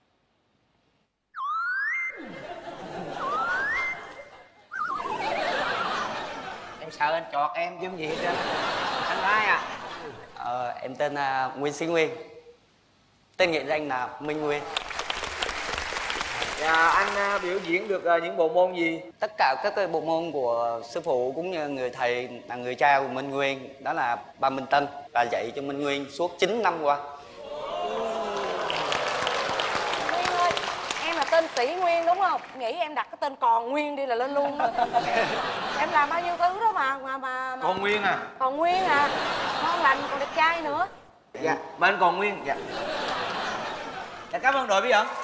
Em sợ anh chọt em chứ gì hết trơn. Anh là ai à? Ờ, em tên là Nguyên Sĩ Nguyên. Tên nghệ danh là Minh Nguyên. Và anh à, biểu diễn được à, những bộ môn gì? Tất cả các cái bộ môn của sư phụ cũng như người thầy là người cha của Minh Nguyên, đó là ba Minh Tân, và dạy cho Minh Nguyên suốt chín năm qua. Nguyên ơi, em là tên sĩ Nguyên đúng không? Nghĩ em đặt cái tên Còn Nguyên đi là lên luôn đó. Em làm bao nhiêu thứ đó mà mà mà, mà... Còn Nguyên à? Còn Nguyên à, ngon lành còn đẹp trai nữa. Dạ, bên Còn Nguyên. Dạ. Dạ, cảm ơn đội bí ẩn.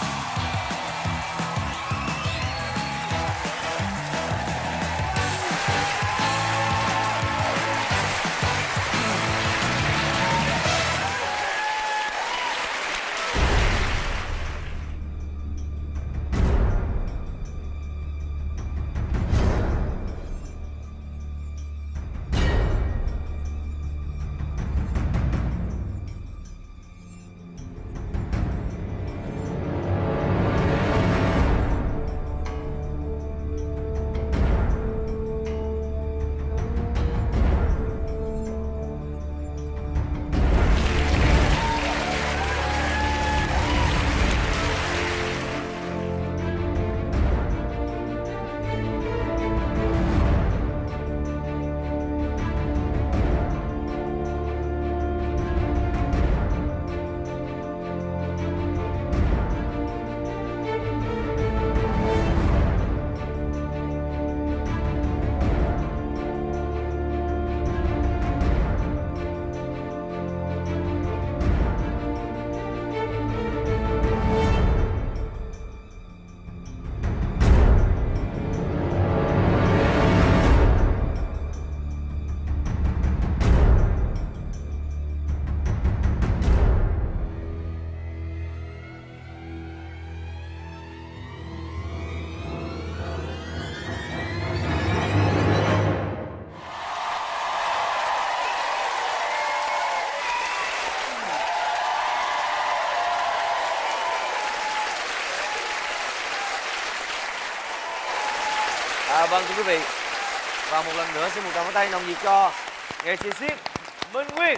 À, vâng thưa quý vị, và một lần nữa xin một tràng pháo tay nồng nhiệt cho nghệ sĩ xiếc Minh Nguyên.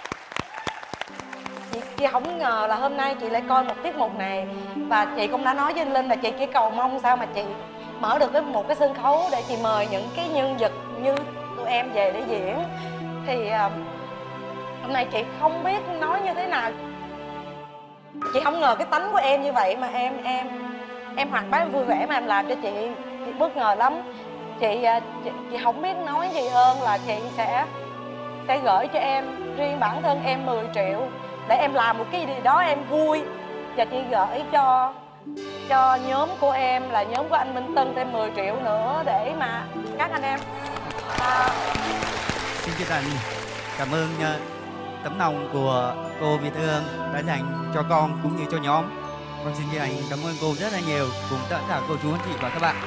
Chị, chị không ngờ là hôm nay chị lại coi một tiết mục này. Và chị cũng đã nói với anh Linh là chị chỉ cầu mong sao mà chị mở được cái một cái sân khấu để chị mời những cái nhân vật như tụi em về để diễn. Thì uh, hôm nay chị không biết nói như thế nào. Chị không ngờ cái tánh của em như vậy mà em em em hoạt bát vui vẻ mà em làm cho chị, chị bất ngờ lắm. Chị, chị chị không biết nói gì hơn là chị sẽ sẽ gửi cho em, riêng bản thân em mười triệu để em làm một cái gì đó em vui. Và chị gửi cho cho nhóm của em là nhóm của anh Minh Tân thêm mười triệu nữa để mà các anh em à... Xin chân thành cảm ơn uh, tấm lòng của cô Việt Hương đã dành cho con cũng như cho nhóm. Con xin chân thành cảm ơn cô rất là nhiều, cùng tất cả cô chú anh chị và các bạn.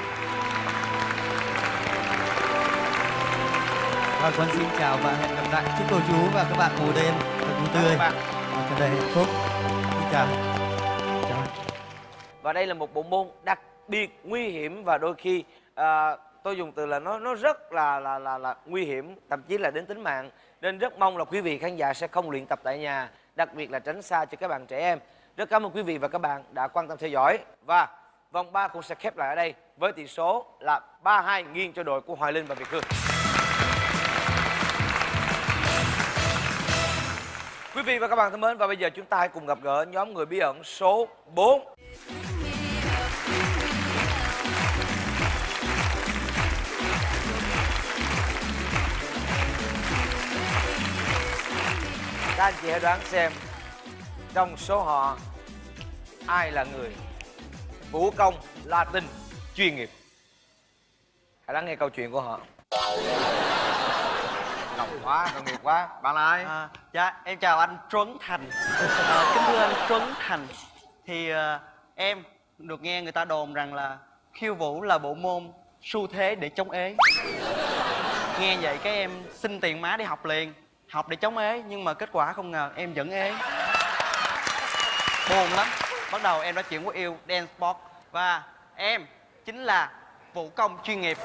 Và con xin chào và hẹn gặp lại. Chúc cô chú và các bạn ngủ đêm thật vui tươi và tràn đầy hạnh phúc. Xin chào. Chào. Và đây là một bộ môn đặc biệt nguy hiểm và đôi khi à, tôi dùng từ là nó nó rất là là là là nguy hiểm, thậm chí là đến tính mạng. Nên rất mong là quý vị khán giả sẽ không luyện tập tại nhà, đặc biệt là tránh xa cho các bạn trẻ em. Rất cảm ơn quý vị và các bạn đã quan tâm theo dõi. Và vòng ba cũng sẽ khép lại ở đây với tỷ số là ba hai nghiêng cho đội của Hoài Linh và Việt Hương. Quý vị và các bạn thân mến, và bây giờ chúng ta hãy cùng gặp gỡ nhóm người bí ẩn số bốn. Các anh chị hãy đoán xem trong số họ ai là người vũ công Latin chuyên nghiệp. Hãy lắng nghe câu chuyện của họ. Ngọc quá, tội nghiệp quá. Bạn là ai? À, dạ, em chào anh Tuấn Thành. À, kính thưa anh Tuấn Thành, thì à, em được nghe người ta đồn rằng là khiêu vũ là bộ môn xu thế để chống ế. Nghe vậy cái em xin tiền má đi học liền, học để chống ế, nhưng mà kết quả không ngờ em vẫn ế. Buồn lắm. Bắt đầu em đã chuyển qua yêu dance sport và em chính là vũ công chuyên nghiệp.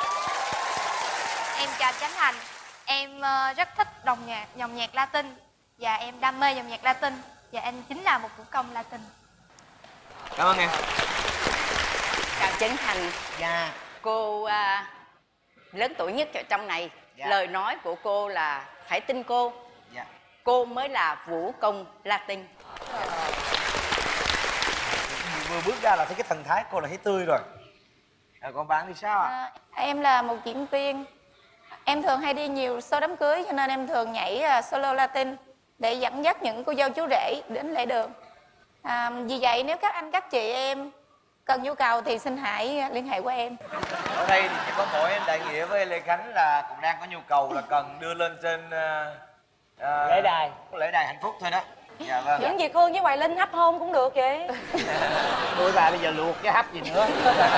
Em chào Chánh Thành. Em uh, rất thích đồng nhạc, dòng nhạc Latin và em đam mê dòng nhạc Latin và em chính là một vũ công Latin. Cảm ơn em. Chào Chánh Thành. Dạ. Cô uh, lớn tuổi nhất ở trong này. Dạ. Lời nói của cô là phải tin cô. Dạ. Cô mới là vũ công Latin. Dạ. vừa bước ra là thấy cái thần thái cô là thấy tươi rồi. À, còn bạn thì sao ạ? À? À, em là một diễn viên. Em thường hay đi nhiều show đám cưới cho nên em thường nhảy uh, solo Latin để dẫn dắt những cô dâu chú rể đến lễ đường. À, vì vậy nếu các anh các chị em cần nhu cầu thì xin hãy liên hệ qua em. Ở đây thì chỉ có mỗi em Đại Nghĩa với Lê Khánh là cũng đang có nhu cầu là cần đưa lên trên uh, uh, lễ đài lễ đài hạnh phúc thôi đó. Dạ vâng. Những Việt Hương với Hoài Linh hấp hôn cũng được vậy. Đôi bà bây giờ luộc cái hấp gì nữa.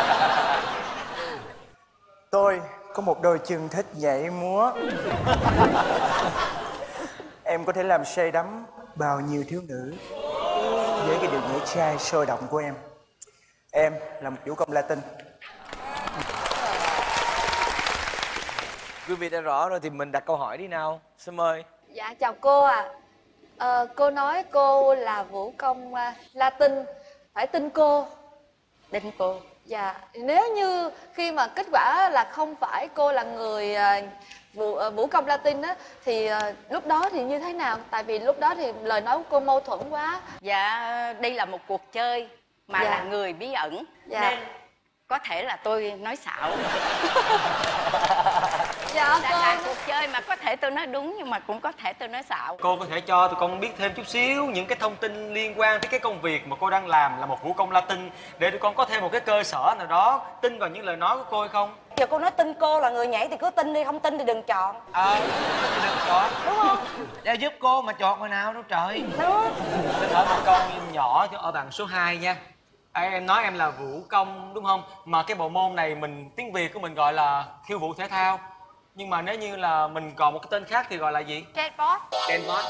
Tôi có một đôi chân thích nhảy múa. Em có thể làm say đắm bao nhiêu thiếu nữ với cái điệu nhảy trai sôi động của em. Em là một vũ công Latin. Quý vị đã rõ rồi thì mình đặt câu hỏi đi nào. Xin mời. Dạ chào cô ạ. À. Ờ, cô nói cô là vũ công uh, Latin, phải tin cô. Tin cô. Dạ, nếu như khi mà kết quả là không phải cô là người uh, vũ, uh, vũ công Latin á, thì uh, lúc đó thì như thế nào? Tại vì lúc đó thì lời nói của cô mâu thuẫn quá. Dạ, đây là một cuộc chơi mà Dạ. là người bí ẩn, Dạ. nên có thể là tôi nói xạo. Dạ, là, là cuộc chơi mà có thể tôi nói đúng nhưng mà cũng có thể tôi nói xạo. Cô có thể cho tụi con biết thêm chút xíu những cái thông tin liên quan tới cái công việc mà cô đang làm là một vũ công Latin, để tụi con có thêm một cái cơ sở nào đó tin vào những lời nói của cô hay không? Giờ cô nói tin cô là người nhảy thì cứ tin đi, không tin thì đừng chọn. Ờ, à, đừng chọn. Đúng không? Để giúp cô mà chọn người nào đâu trời. Đó. Tôi hỏi một câu nhỏ cho ở bạn số hai nha. À, em nói em là vũ công đúng không? Mà cái bộ môn này mình tiếng Việt của mình gọi là khiêu vũ thể thao. Nhưng mà nếu như là mình còn một cái tên khác thì gọi là gì? Chatbot. Chatbot.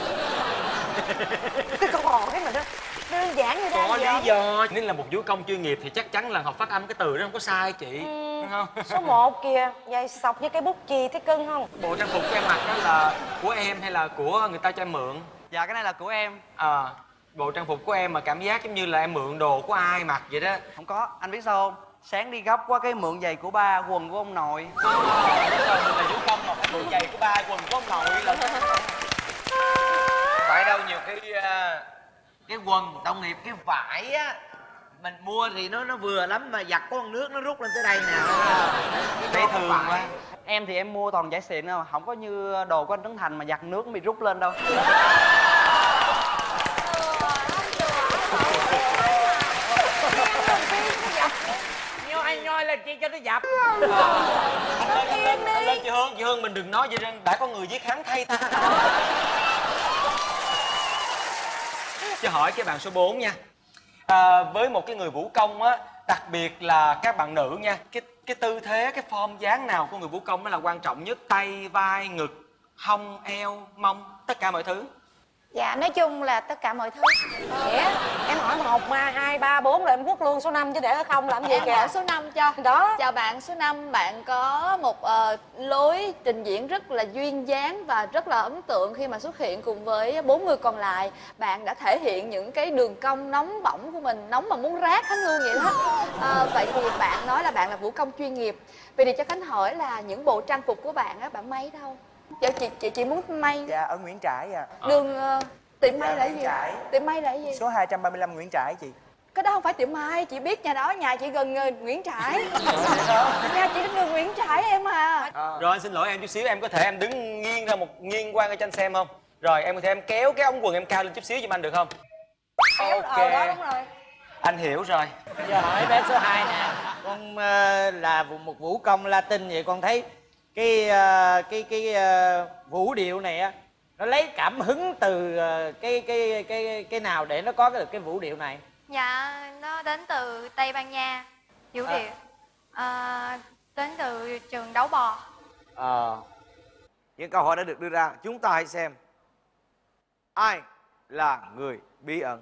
Cái câu hỏi mà đó đơn giản như thế. Có lý do. Nếu là một vũ công chuyên nghiệp thì chắc chắn là học phát âm cái từ đó không có sai chị. Ừ. Đúng không? Số một kìa, dây sọc với cái bút chì thấy cưng không? Bộ trang phục của em mặc đó là của em hay là của người ta cho em mượn? Dạ cái này là của em. À, bộ trang phục của em mà cảm giác giống như là em mượn đồ của ai mặc vậy đó. Không có, anh biết sao không? Sáng đi gấp quá cái mượn giày của ba, quần của ông nội. Đúng rồi, mình là vũ công mà phải mượn giày của ba, quần của ông nội là Phải đâu, nhiều khi uh, cái quần đồng nghiệp cái vải á mình mua thì nó nó vừa lắm mà giặt có con nước nó rút lên tới đây nè. Thấy thường quá. Em thì em mua toàn vải xịn đâu, không có như đồ của anh Trấn Thành mà giặt nước bị rút lên đâu. Nhoi nhoi lên chi cho nó dập. Lên, lên, lên chị Hương, chị Hương mình đừng nói vậy nên đã có người viết kháng thay ta. Cho hỏi cái bạn số bốn nha. À, với một cái người vũ công á, đặc biệt là các bạn nữ nha, cái cái tư thế, cái form dáng nào của người vũ công mới là quan trọng nhất? Tay, vai, ngực, hông, eo, mông, tất cả mọi thứ. Dạ, nói chung là tất cả mọi thứ. Nghĩa, em hỏi một, mà hai, ba, bốn là em quất luôn số năm chứ để ở không làm gì em kìa. hỏi số năm cho. Đó. Chào bạn số năm, bạn có một uh, lối trình diễn rất là duyên dáng và rất là ấn tượng khi mà xuất hiện cùng với bốn người còn lại. Bạn đã thể hiện những cái đường cong nóng bỏng của mình, nóng mà muốn rát Khánh Hương vậy đó. Uh, vậy thì bạn nói là bạn là vũ công chuyên nghiệp. Vậy thì cho Khánh hỏi là những bộ trang phục của bạn á, bạn may đâu? Cho chị chị chị muốn may. Dạ ở Nguyễn Trãi à. Đường uh, tiệm may Dạ, là Nguyễn gì? Trãi. Tiệm may là gì? Số hai trăm ba mươi lăm Nguyễn Trãi chị. Cái đó không phải tiệm may, chị biết nhà đó, nhà chị gần uh, Nguyễn Trãi. Nhà chị đến gần Nguyễn Trãi em à. À. Rồi anh xin lỗi em chút xíu, em có thể em đứng nghiêng ra một nghiêng qua cho anh xem không? Rồi em có thể em kéo cái ống quần em cao lên chút xíu giùm anh được không? Kéo Ok. ờ đó đúng rồi. Anh hiểu rồi. Giờ hỏi bé số hai nè. Con uh, là một vũ công Latin vậy, con thấy cái uh, cái cái uh, vũ điệu này á, nó lấy cảm hứng từ uh, cái cái cái cái nào để nó có được cái vũ điệu này? Dạ, nó đến từ Tây Ban Nha, vũ À. điệu. À, đến từ trường đấu bò. Ờ. Những câu hỏi đã được đưa ra, chúng ta hãy xem ai là người bí ẩn.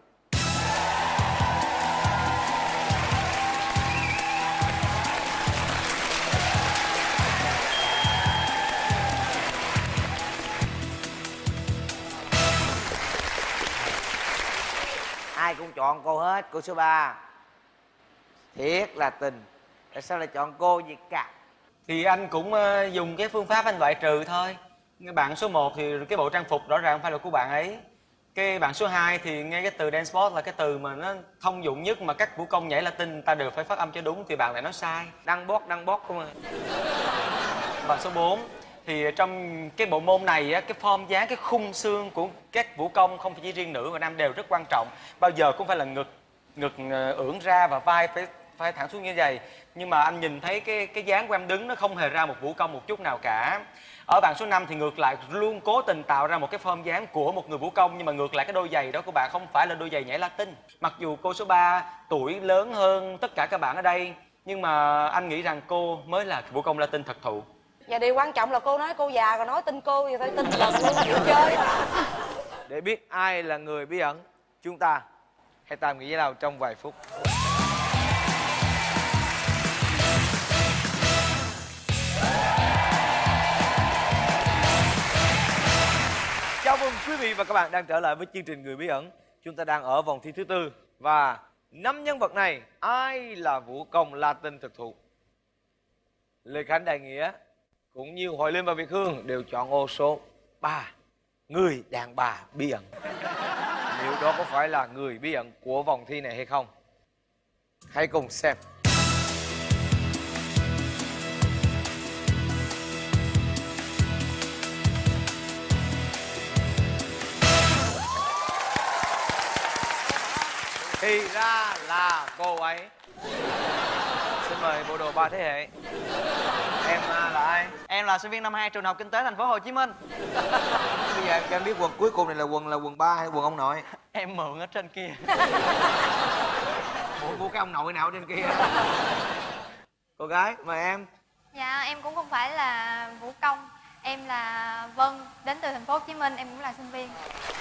Ai cũng chọn cô hết, cô số ba. Thiệt là tình. Tại sao lại chọn cô gì cả? Thì anh cũng uh, dùng cái phương pháp anh loại trừ thôi. Cái bạn số một thì cái bộ trang phục rõ ràng không phải là của bạn ấy. Cái bạn số hai thì nghe cái từ dance sport là cái từ mà nó thông dụng nhất mà các vũ công nhảy Latin người ta đều phải phát âm cho đúng, thì bạn lại nói sai. Đăng bót, đăng bót không à. Bạn số bốn thì trong cái bộ môn này á, cái form dáng, cái khung xương của các vũ công không phải chỉ riêng nữ và nam đều rất quan trọng. Bao giờ cũng phải là ngực ngực ưỡn ra và vai phải phải thẳng xuống như vậy. Nhưng mà anh nhìn thấy cái cái dáng của em đứng nó không hề ra một vũ công một chút nào cả. Ở bạn số năm thì ngược lại luôn cố tình tạo ra một cái form dáng của một người vũ công, nhưng mà ngược lại cái đôi giày đó của bạn không phải là đôi giày nhảy Latin. Mặc dù cô số ba tuổi lớn hơn tất cả các bạn ở đây, nhưng mà anh nghĩ rằng cô mới là vũ công Latin thật thụ. Và điều quan trọng là cô nói cô già rồi nói tin cô thì phải tin lần luôn chịu chơi. Để biết ai là người bí ẩn, chúng ta hãy tạm nghỉ giải lao trong vài phút. Chào mừng quý vị và các bạn đang trở lại với chương trình Người Bí Ẩn. Chúng ta đang ở vòng thi thứ tư và năm nhân vật này ai là vũ công Latin thực thụ? Lê Khánh, Đại Nghĩa cũng như Hoài Linh và Việt Hương đều chọn ô số ba, người đàn bà bí ẩn. Liệu đó có phải là người bí ẩn của vòng thi này hay không? Hãy cùng xem. Thì ra là cô ấy. Xin mời bộ đồ ba thế hệ. Em là ai? Em là sinh viên năm hai trường học kinh tế thành phố Hồ Chí Minh. Bây giờ em cho em biết quần cuối cùng này là quần là quần ba hay quần ông nội? Em mượn ở trên kia. Ủa của cái ông nội nào ở trên kia? Cô gái, mời em. Dạ, em cũng không phải là vũ công. Em là Vân, đến từ thành phố Hồ Chí Minh, em cũng là sinh viên.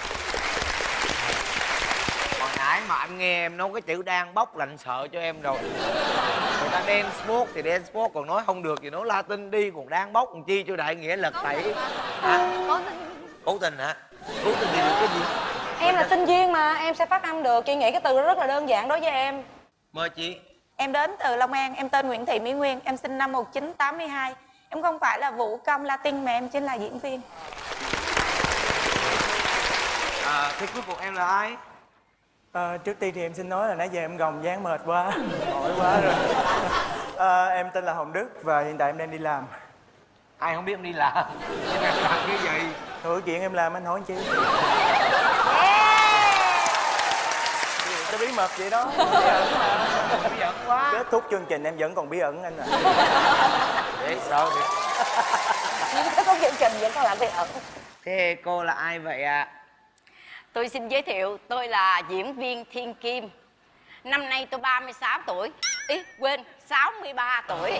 Hồi nãy mà anh nghe em nói cái chữ đang bóc lạnh sợ cho em rồi. Người ta dance sport thì dance sport, còn nói không được thì nói Latin đi, còn đang bóc làm chi cho Đại Nghĩa lật tẩy. Hả? Cố tình. Cố tình hả? Cố tình thì được cái gì? Em là sinh viên mà, em sẽ phát âm được. Chị nghĩ cái từ đó rất là đơn giản đối với em. Mời chị. Em đến từ Long An, em tên Nguyễn Thị Mỹ Nguyên, em sinh năm một nghìn chín trăm tám mươi hai. Em không phải là vũ công Latin mà em chính là diễn viên. À, thế cuối cùng em là ai? À, trước tiên thì em xin nói là nãy giờ em gồng dáng mệt quá, mỏi quá rồi. À, em tên là Hồng Đức và hiện tại em đang đi làm. Ai không biết em đi làm? Em làm cái gì? Thôi chuyện em làm anh hỏi chi? Cái bí mật vậy đó. Bí ẩn mà. Bí ẩn quá. Kết thúc chương trình em vẫn còn bí ẩn anh ạ. À. Dễ sợ thiệt. Nhưng kết thúc chương trình vẫn còn làm bí ẩn. Thế cô là ai vậy ạ? À? Tôi xin giới thiệu, tôi là diễn viên Thiên Kim. Năm nay tôi ba mươi sáu tuổi. Ý, quên, sáu mươi ba tuổi.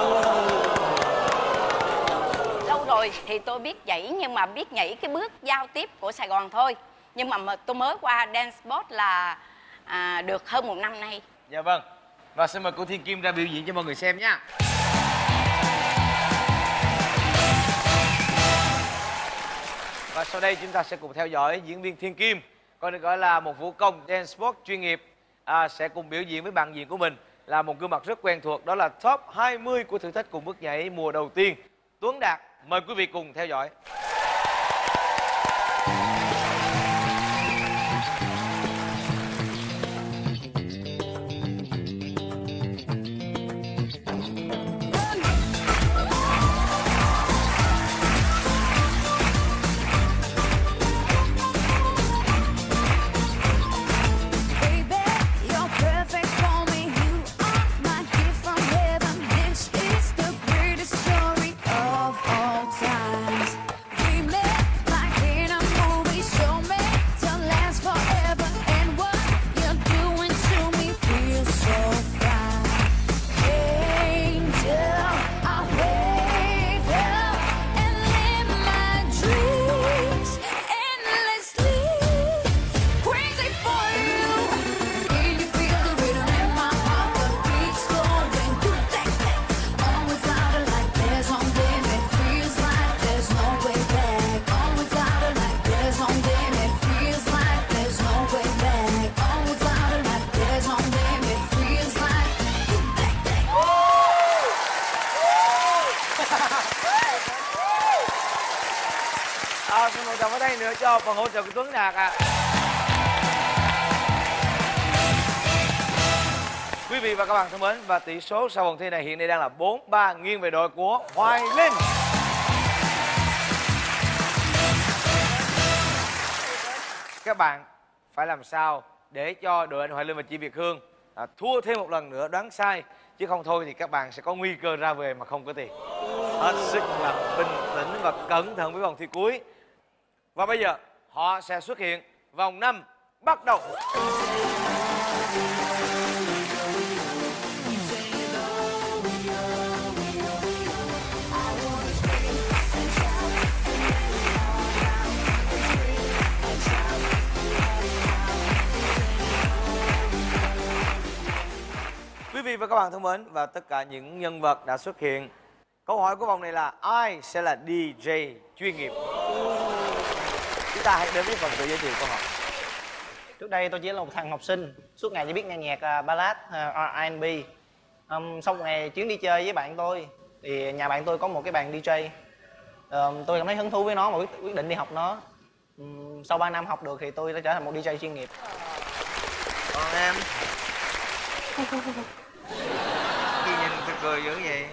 Lâu rồi thì tôi biết nhảy, nhưng mà biết nhảy cái bước giao tiếp của Sài Gòn thôi. Nhưng mà tôi mới qua dance sport là à, được hơn một năm nay. Dạ vâng. Và xin mời cô Thiên Kim ra biểu diễn cho mọi người xem nha. Và sau đây chúng ta sẽ cùng theo dõi diễn viên Thiên Kim, còn được gọi là một vũ công dance sport chuyên nghiệp, à, sẽ cùng biểu diễn với bạn diễn của mình là một gương mặt rất quen thuộc, đó là top hai mươi của thử thách cùng bước nhảy mùa đầu tiên, Tuấn Đạt. Mời quý vị cùng theo dõi. À, xin một tràng vào đây nữa cho phần hỗ trợ của Tuấn Đạt ạ. À. Quý vị và các bạn thân mến, và tỷ số sau vòng thi này hiện nay đang là bốn ba nghiêng về đội của Hoài Linh. Các bạn phải làm sao để cho đội anh Hoài Linh và chị Việt Hương à, thua thêm một lần nữa, đoán sai, chứ không thôi thì các bạn sẽ có nguy cơ ra về mà không có tiền. Hết sức là bình tĩnh và cẩn thận với vòng thi cuối. Và bây giờ họ sẽ xuất hiện. Vòng năm bắt đầu. Quý vị và các bạn thân mến, và tất cả những nhân vật đã xuất hiện, câu hỏi của vòng này là ai sẽ là đi jay chuyên nghiệp? Chúng ta hãy đến với phần tự giới thiệu của họ. Trước đây tôi chỉ là một thằng học sinh, suốt ngày chỉ biết nghe nhạc uh, ballad, uh, R and B. Um, sau một ngày chuyến đi chơi với bạn tôi, thì nhà bạn tôi có một cái bàn đi jay. Um, tôi cảm thấy hứng thú với nó và quyết, quyết định đi học nó. Um, sau ba năm học được thì tôi đã trở thành một đi jay chuyên nghiệp. Còn em? Gì nhìn tôi cười dữ vậy?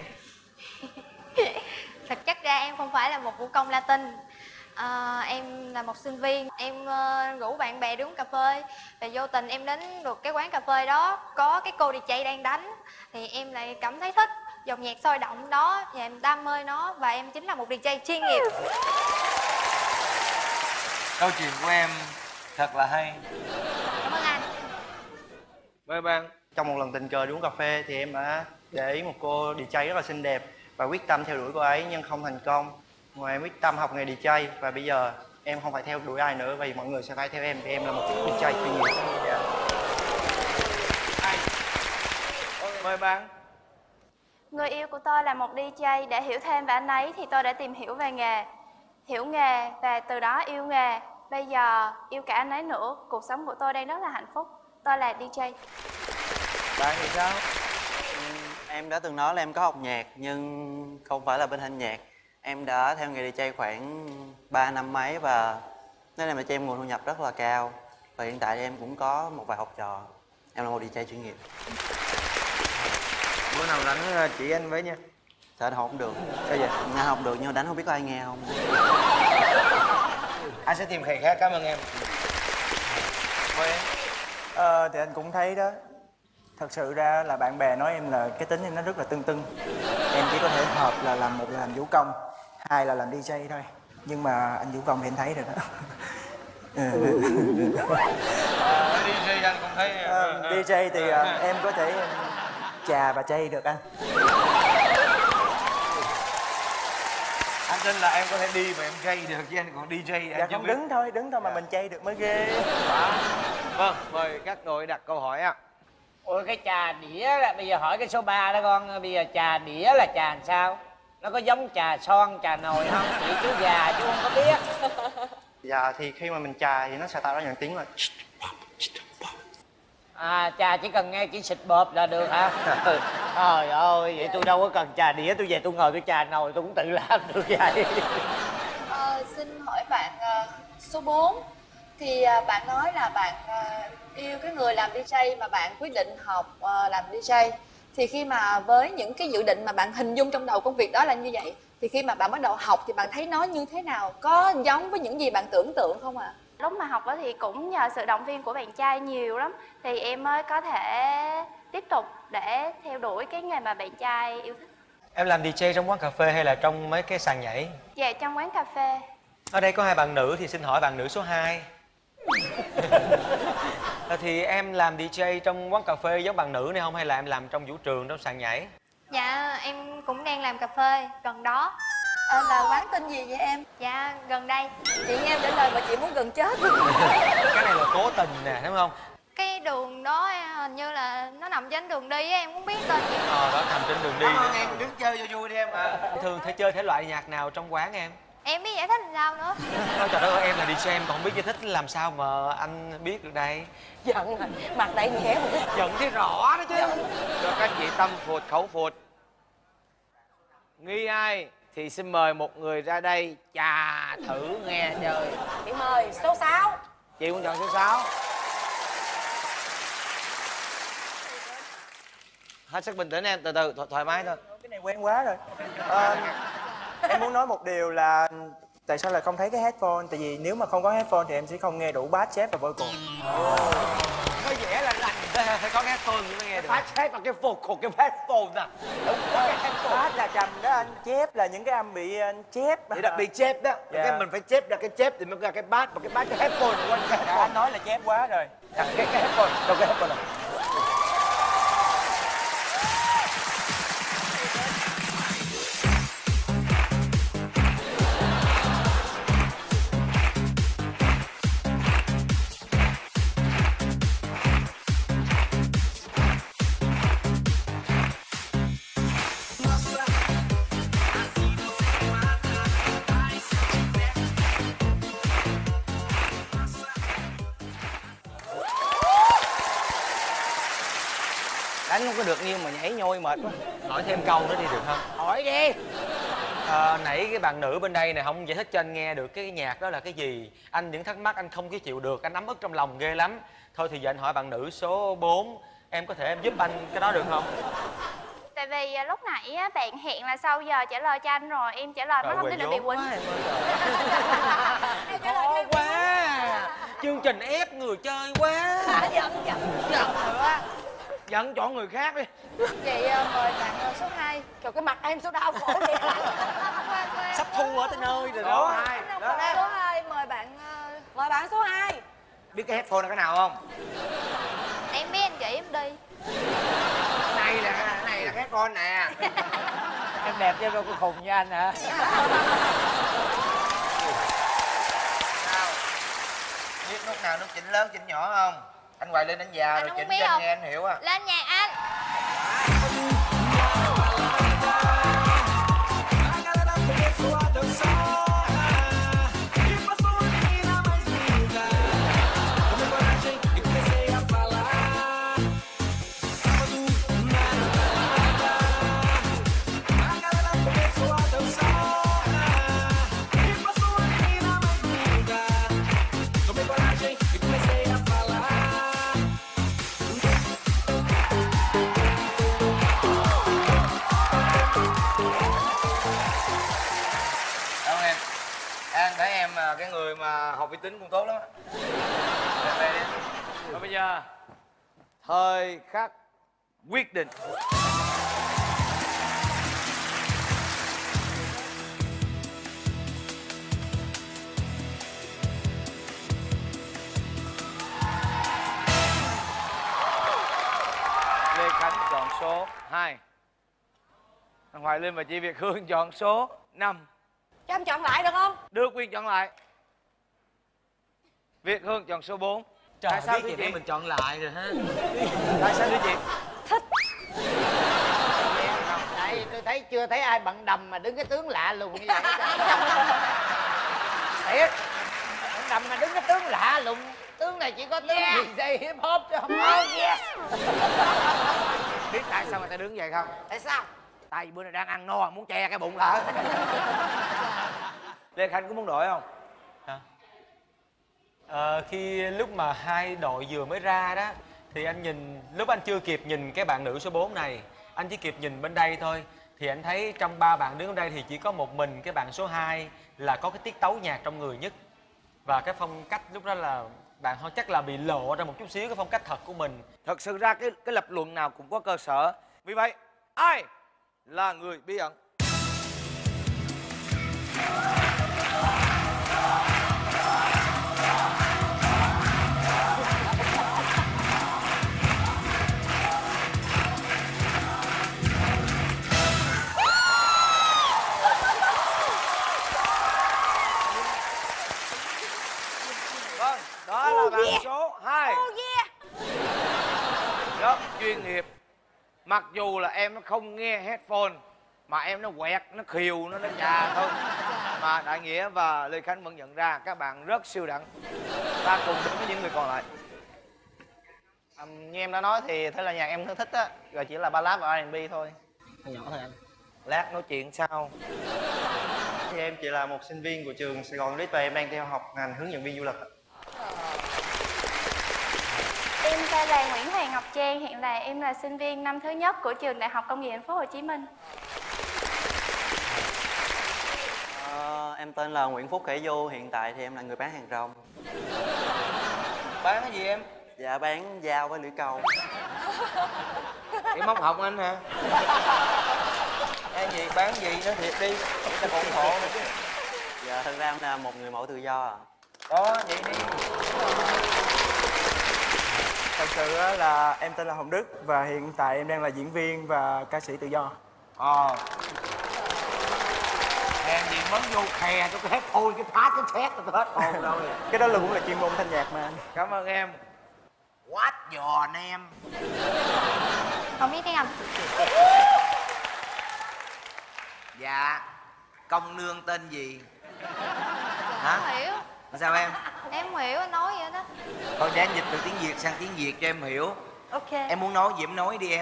Thật chất ra em không phải là một vũ công Latin. À, em là một sinh viên. Em uh, rủ bạn bè đi uống cà phê. Và vô tình em đến được cái quán cà phê đó, có cái cô đi jay đang đánh. Thì em lại cảm thấy thích dòng nhạc sôi động đó. Và em đam mê nó. Và em chính là một đi jay chuyên nghiệp. Câu chuyện của em thật là hay. Cảm ơn anh. Mời bạn. Trong một lần tình cờ đi uống cà phê thì em đã để ý một cô đi jay rất là xinh đẹp và quyết tâm theo đuổi cô ấy nhưng không thành công. Ngoài em quyết tâm học nghề đi jay và bây giờ em không phải theo đuổi ai nữa vì mọi người sẽ phải theo em vì em là một đi jay chuyên nghiệp. Dạ. Mời bạn. Người yêu của tôi là một đi jay. Để hiểu thêm về anh ấy thì tôi đã tìm hiểu về nghề, hiểu nghề và từ đó yêu nghề. Bây giờ yêu cả anh ấy nữa. Cuộc sống của tôi đang rất là hạnh phúc. Tôi là đi jay. Bạn thì sao? Ừ, em đã từng nói là em có học nhạc nhưng không phải là bên thanh nhạc. Em đã theo nghề đi jay khoảng ba năm mấy và nó đem lại cho em nguồn thu nhập rất là cao. Và hiện tại em cũng có một vài học trò. Em là một đi jay chuyên nghiệp. Bữa nào rảnh chỉ anh với nha. Sao anh học không được? Sao vậy? Anh học được nhưng đánh không biết có ai nghe không. Anh sẽ tìm thầy khác, cảm ơn em. Mời em. Ờ, thì anh cũng thấy đó. Thật sự ra là bạn bè nói em là cái tính em nó rất là tưng tưng. Em chỉ có thể hợp là làm một là làm vũ công, hai là làm đi jay thôi. Nhưng mà anh vũ công thì em thấy rồi đó. À, đi jay anh cũng thấy. À, đi jay thì à, em có thể chà và chay được anh. Anh tin là em có thể đi mà em jay được chứ anh còn đi jay. Dạ không, đứng thôi, đứng thôi mà mình chay được mới ghê. Vâng, mời các đội đặt câu hỏi ạ. Ôi cái trà đĩa là bây giờ hỏi cái số ba đó con, bây giờ trà đĩa là trà làm sao? Nó có giống trà son, trà nồi không? Chị chú già chú không có biết. Dạ thì khi mà mình chà thì nó sẽ tạo ra những tiếng là À trà chỉ cần nghe chỉ xịt bợp là được hả? Trời ơi, vậy tôi đâu có cần trà đĩa, tôi về tôi ngồi tôi trà nồi tôi cũng tự làm được vậy. Ờ, xin hỏi bạn uh, số bốn. Thì uh, bạn nói là bạn uh, yêu cái người làm đi jay mà bạn quyết định học uh, làm đi jay. Thì khi mà với những cái dự định mà bạn hình dung trong đầu công việc đó là như vậy, thì khi mà bạn bắt đầu học thì bạn thấy nó như thế nào? Có giống với những gì bạn tưởng tượng không ạ? À? Lúc mà học đó thì cũng nhờ sự động viên của bạn trai nhiều lắm. Thì em mới có thể tiếp tục để theo đuổi cái nghề mà bạn trai yêu thích. Em làm đi jay trong quán cà phê hay là trong mấy cái sàn nhảy? Dạ trong quán cà phê. Ở đây có hai bạn nữ thì xin hỏi bạn nữ số hai. Thì em làm đi jay trong quán cà phê giống bạn nữ này không hay là em làm trong vũ trường, trong sàn nhảy? Dạ em cũng đang làm cà phê gần đó. À, là quán tên gì vậy em? Dạ gần đây. Chị nghe em trả lời mà chị muốn gần chết. Cái này là cố tình nè, đúng không? Cái đường đó hình như là nó nằm trên đường đi, em cũng biết tên gì. Ờ, đó nằm trên đường đi. Cảm ơn em, đứng chơi cho vui đi em. À. Thường thể chơi thể loại nhạc nào trong quán em? Em biết giải thích làm sao nữa. Ôi trời ơi, em là đi jay em còn không biết giải thích làm sao mà anh biết được đây. Giận rồi, mặt đầy nhẹ một cái. Giận thì rõ đó chứ. Cho các chị tâm phụt, khẩu phụt. Nghi ai thì xin mời một người ra đây chà thử nghe chơi. Chị mời số sáu. Chị cũng chọn số sáu. Hết sức bình tĩnh em, từ từ, thoải mái thôi. Cái này quen quá rồi. À, em muốn nói một điều là tại sao lại không thấy cái headphone? Tại vì nếu mà không có headphone thì em sẽ không nghe đủ bass, chép và vocal. Có vẻ là lành phải có cái headphone mới nghe được. Bass, chép và cái vocal, cái headphone nè. Đúng cái headphone. Bass là trầm đó anh, chép là những cái âm bị anh chép. Thì đặc biệt chép đó. Dạ. Cái mình phải chép ra cái chép thì mới ra cái bass, và cái bass cái headphone là quên cái headphone. Dạ, anh nói là chép quá rồi. À, cái cái headphone, đâu cái headphone nào. Đánh không có được nhưng mà nhảy nhôi mệt quá. Hỏi thêm câu nữa đi được không? Hỏi đi. À, nãy cái bạn nữ bên đây này không giải thích cho anh nghe được cái nhạc đó là cái gì. Anh những thắc mắc anh không có chịu được, anh ấm ức trong lòng ghê lắm. Thôi thì giờ anh hỏi bạn nữ số bốn. Em có thể em giúp anh cái đó được không? Tại vì à, lúc nãy á, bạn hẹn là sau giờ trả lời cho anh rồi, em trả lời mất thông tin được bị quýnh. Khó quá. Chương trình ép người chơi quá. Giận giận Giận nữa. Giận chọn người khác đi. Vậy à, mời bạn à, số hai. Trời, cái mặt em số đau khổ vậy. Sắp thu ở tới nơi rồi Số đó. hai. Đó đó. Số hai mời bạn à, Mời bạn số hai. Biết cái headphone là cái nào không? Em biết anh chỉ em đi. Này là cái này là cái headphone nè. Em đẹp chứ đâu có khùng như anh hả? Sao? Biết nút nào nút chỉnh lớn chỉnh nhỏ không? Anh Hoài Linh anh già Anh rồi không chỉnh biết cho anh không? nghe anh hiểu à. Lên nhạc anh. Cảm ơn em. Anh thấy em là cái người mà học vi tính cũng tốt lắm á. Về về đi. Và bây giờ thời khắc quyết định. Lê Khánh chọn số hai. Hoài Linh và chị Việt Hương chọn số năm. Cho em chọn lại được không? Được quyền chọn lại. Việt Hương chọn số bốn. Trời, tại sao biết thưa gì chị? để mình chọn lại rồi ha. Tại sao thưa chị? Tại tôi thấy chưa thấy ai bận đầm mà đứng cái tướng lạ lùng như vậy. Thiệt. Bận đầm mà đứng cái tướng lạ lùng. Tướng này chỉ có tướng Yeah. gì dây hip hop chứ không Oh yes. Biết tại sao người ta đứng vậy không? Tại sao? Tại vì bữa nay đang ăn no muốn che cái bụng lại. Lê Khánh có muốn đổi không? Ờ, khi lúc mà hai đội vừa mới ra đó thì anh nhìn, lúc anh chưa kịp nhìn cái bạn nữ số bốn này, anh chỉ kịp nhìn bên đây thôi, thì anh thấy trong ba bạn đứng ở đây thì chỉ có một mình cái bạn số hai là có cái tiết tấu nhạc trong người nhất. Và cái phong cách lúc đó là bạn thôi chắc là bị lộ ra một chút xíu cái phong cách thật của mình. Thật sự ra cái cái lập luận nào cũng có cơ sở. Vì vậy ai là người bí ẩn? Vâng, đó là bạn yeah. số hai. Oh yeah. Rất chuyên nghiệp. Mặc dù là em nó không nghe headphone mà em nó quẹt, nó khiều, nó nó chà thôi, mà Đại Nghĩa và Lê Khánh vẫn nhận ra các bạn rất siêu đẳng. Ta cùng đến với những người còn lại. À, như em đã nói thì thế là nhạc em thích á, rồi chỉ là ballad và R and B thôi. Nhỏ thôi anh. Lát nói chuyện sau. Thì em chỉ là một sinh viên của trường Sài Gòn Lit và em đang theo học ngành hướng dẫn viên du lịch. Em Em tên là Nguyễn Hoàng Ngọc Trang, hiện là em là sinh viên năm thứ nhất của trường Đại học Công nghiệp Thành phố Hồ Chí Minh. Ờ, em tên là Nguyễn Phúc Khải Du, hiện tại thì em là người bán hàng rong. Bán cái gì em? Dạ bán dao với lưỡi câu. Cái móc họng anh hả? Cái gì bán gì nói thiệt đi, người ta còn ủng hộ nữa chứ. Dạ thật ra em là một người mẫu tự do à. Đó, vậy đi. Thật sự á là em tên là Hồng Đức và hiện tại em đang là diễn viên và ca sĩ tự do. Ờ. Hèn gì mới vô khè tôi hết thôi cái phá cái xét tôi hết hồn rồi. Cái đó là cũng là chuyên môn thanh nhạc mà. Cảm ơn em. Quá giò nem. Không biết tiếng Anh. Dạ. Công nương tên gì? Hả? Không hiểu. Sao em? Em không hiểu anh nói vậy đó. Thôi để anh dịch từ tiếng Việt sang tiếng Việt cho em hiểu. Ok. Em muốn nói gì em nói đi em.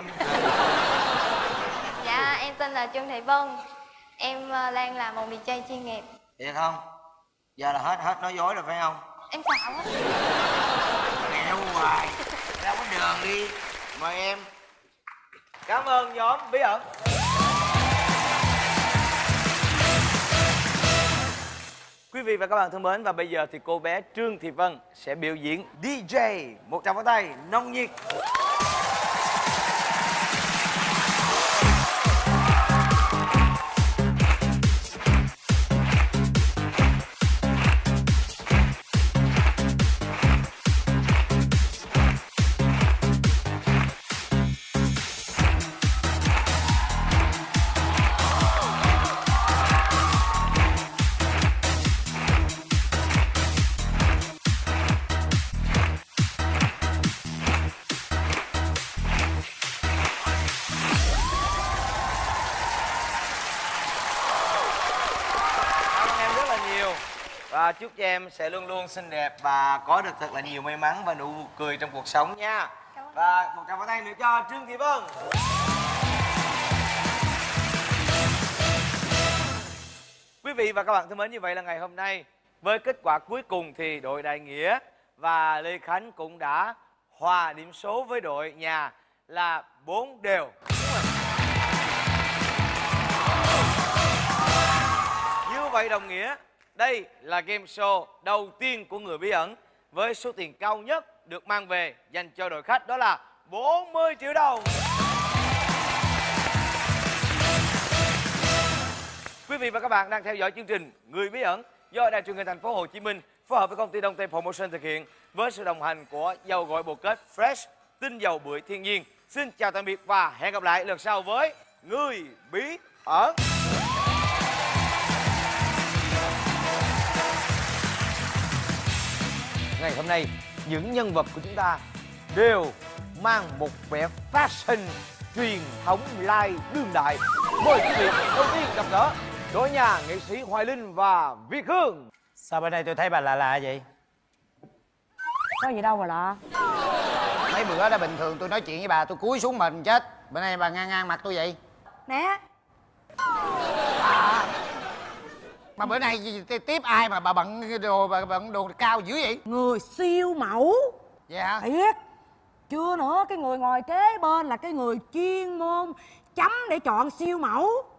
Dạ em tên là Trương Thị Vân. Em uh, đang làm một đi jay chuyên nghiệp. Thiệt không? Giờ là hết hết nói dối rồi phải không? Em xạo á. Nghèo hoài. Ra có đường đi. Mời em. Cảm ơn nhóm Bí Ẩn. Quý vị và các bạn thân mến, và bây giờ thì cô bé Trương Thị Vân sẽ biểu diễn đi jay. Một tràng pháo tay nồng nhiệt. Và chúc cho em sẽ luôn luôn xinh đẹp và có được thật là nhiều may mắn và nụ cười trong cuộc sống nha. Và một tràng pháo tay nữa cho Trương Thị Vân. Quý vị và các bạn thân mến, như vậy là ngày hôm nay với kết quả cuối cùng thì đội Đại Nghĩa và Lê Khánh cũng đã hòa điểm số với đội nhà là bốn đều. Như vậy đồng nghĩa đây là game show đầu tiên của người bí ẩn với số tiền cao nhất được mang về dành cho đội khách, đó là bốn mươi triệu đồng. Quý vị và các bạn đang theo dõi chương trình Người Bí Ẩn do Đài Truyền hình Thành phố Hồ Chí Minh phối hợp với công ty Đông Tây Promotion thực hiện với sự đồng hành của dầu gội bột kết Fresh, tinh dầu bưởi thiên nhiên. Xin chào tạm biệt và hẹn gặp lại lần sau với Người Bí Ẩn. Ngày hôm nay, những nhân vật của chúng ta đều mang một vẻ fashion truyền thống lai đương đại. Mời quý vị đầu tiên gặp gỡ đội nhà nghệ sĩ Hoài Linh và Việt Hương. Sao bên đây tôi thấy bà lạ lạ vậy? Có gì đâu mà lạ. Mấy bữa đó bình thường tôi nói chuyện với bà tôi cúi xuống mình chết. Bữa nay bà ngang ngang mặt tôi vậy. Nè. À, mà bữa nay tiếp ai mà bà bận đồ bà bận đồ cao dữ vậy? Người siêu mẫu. Vậy hả? Thiệt. Chưa nữa, cái người ngồi kế bên là cái người chuyên môn chấm để chọn siêu mẫu.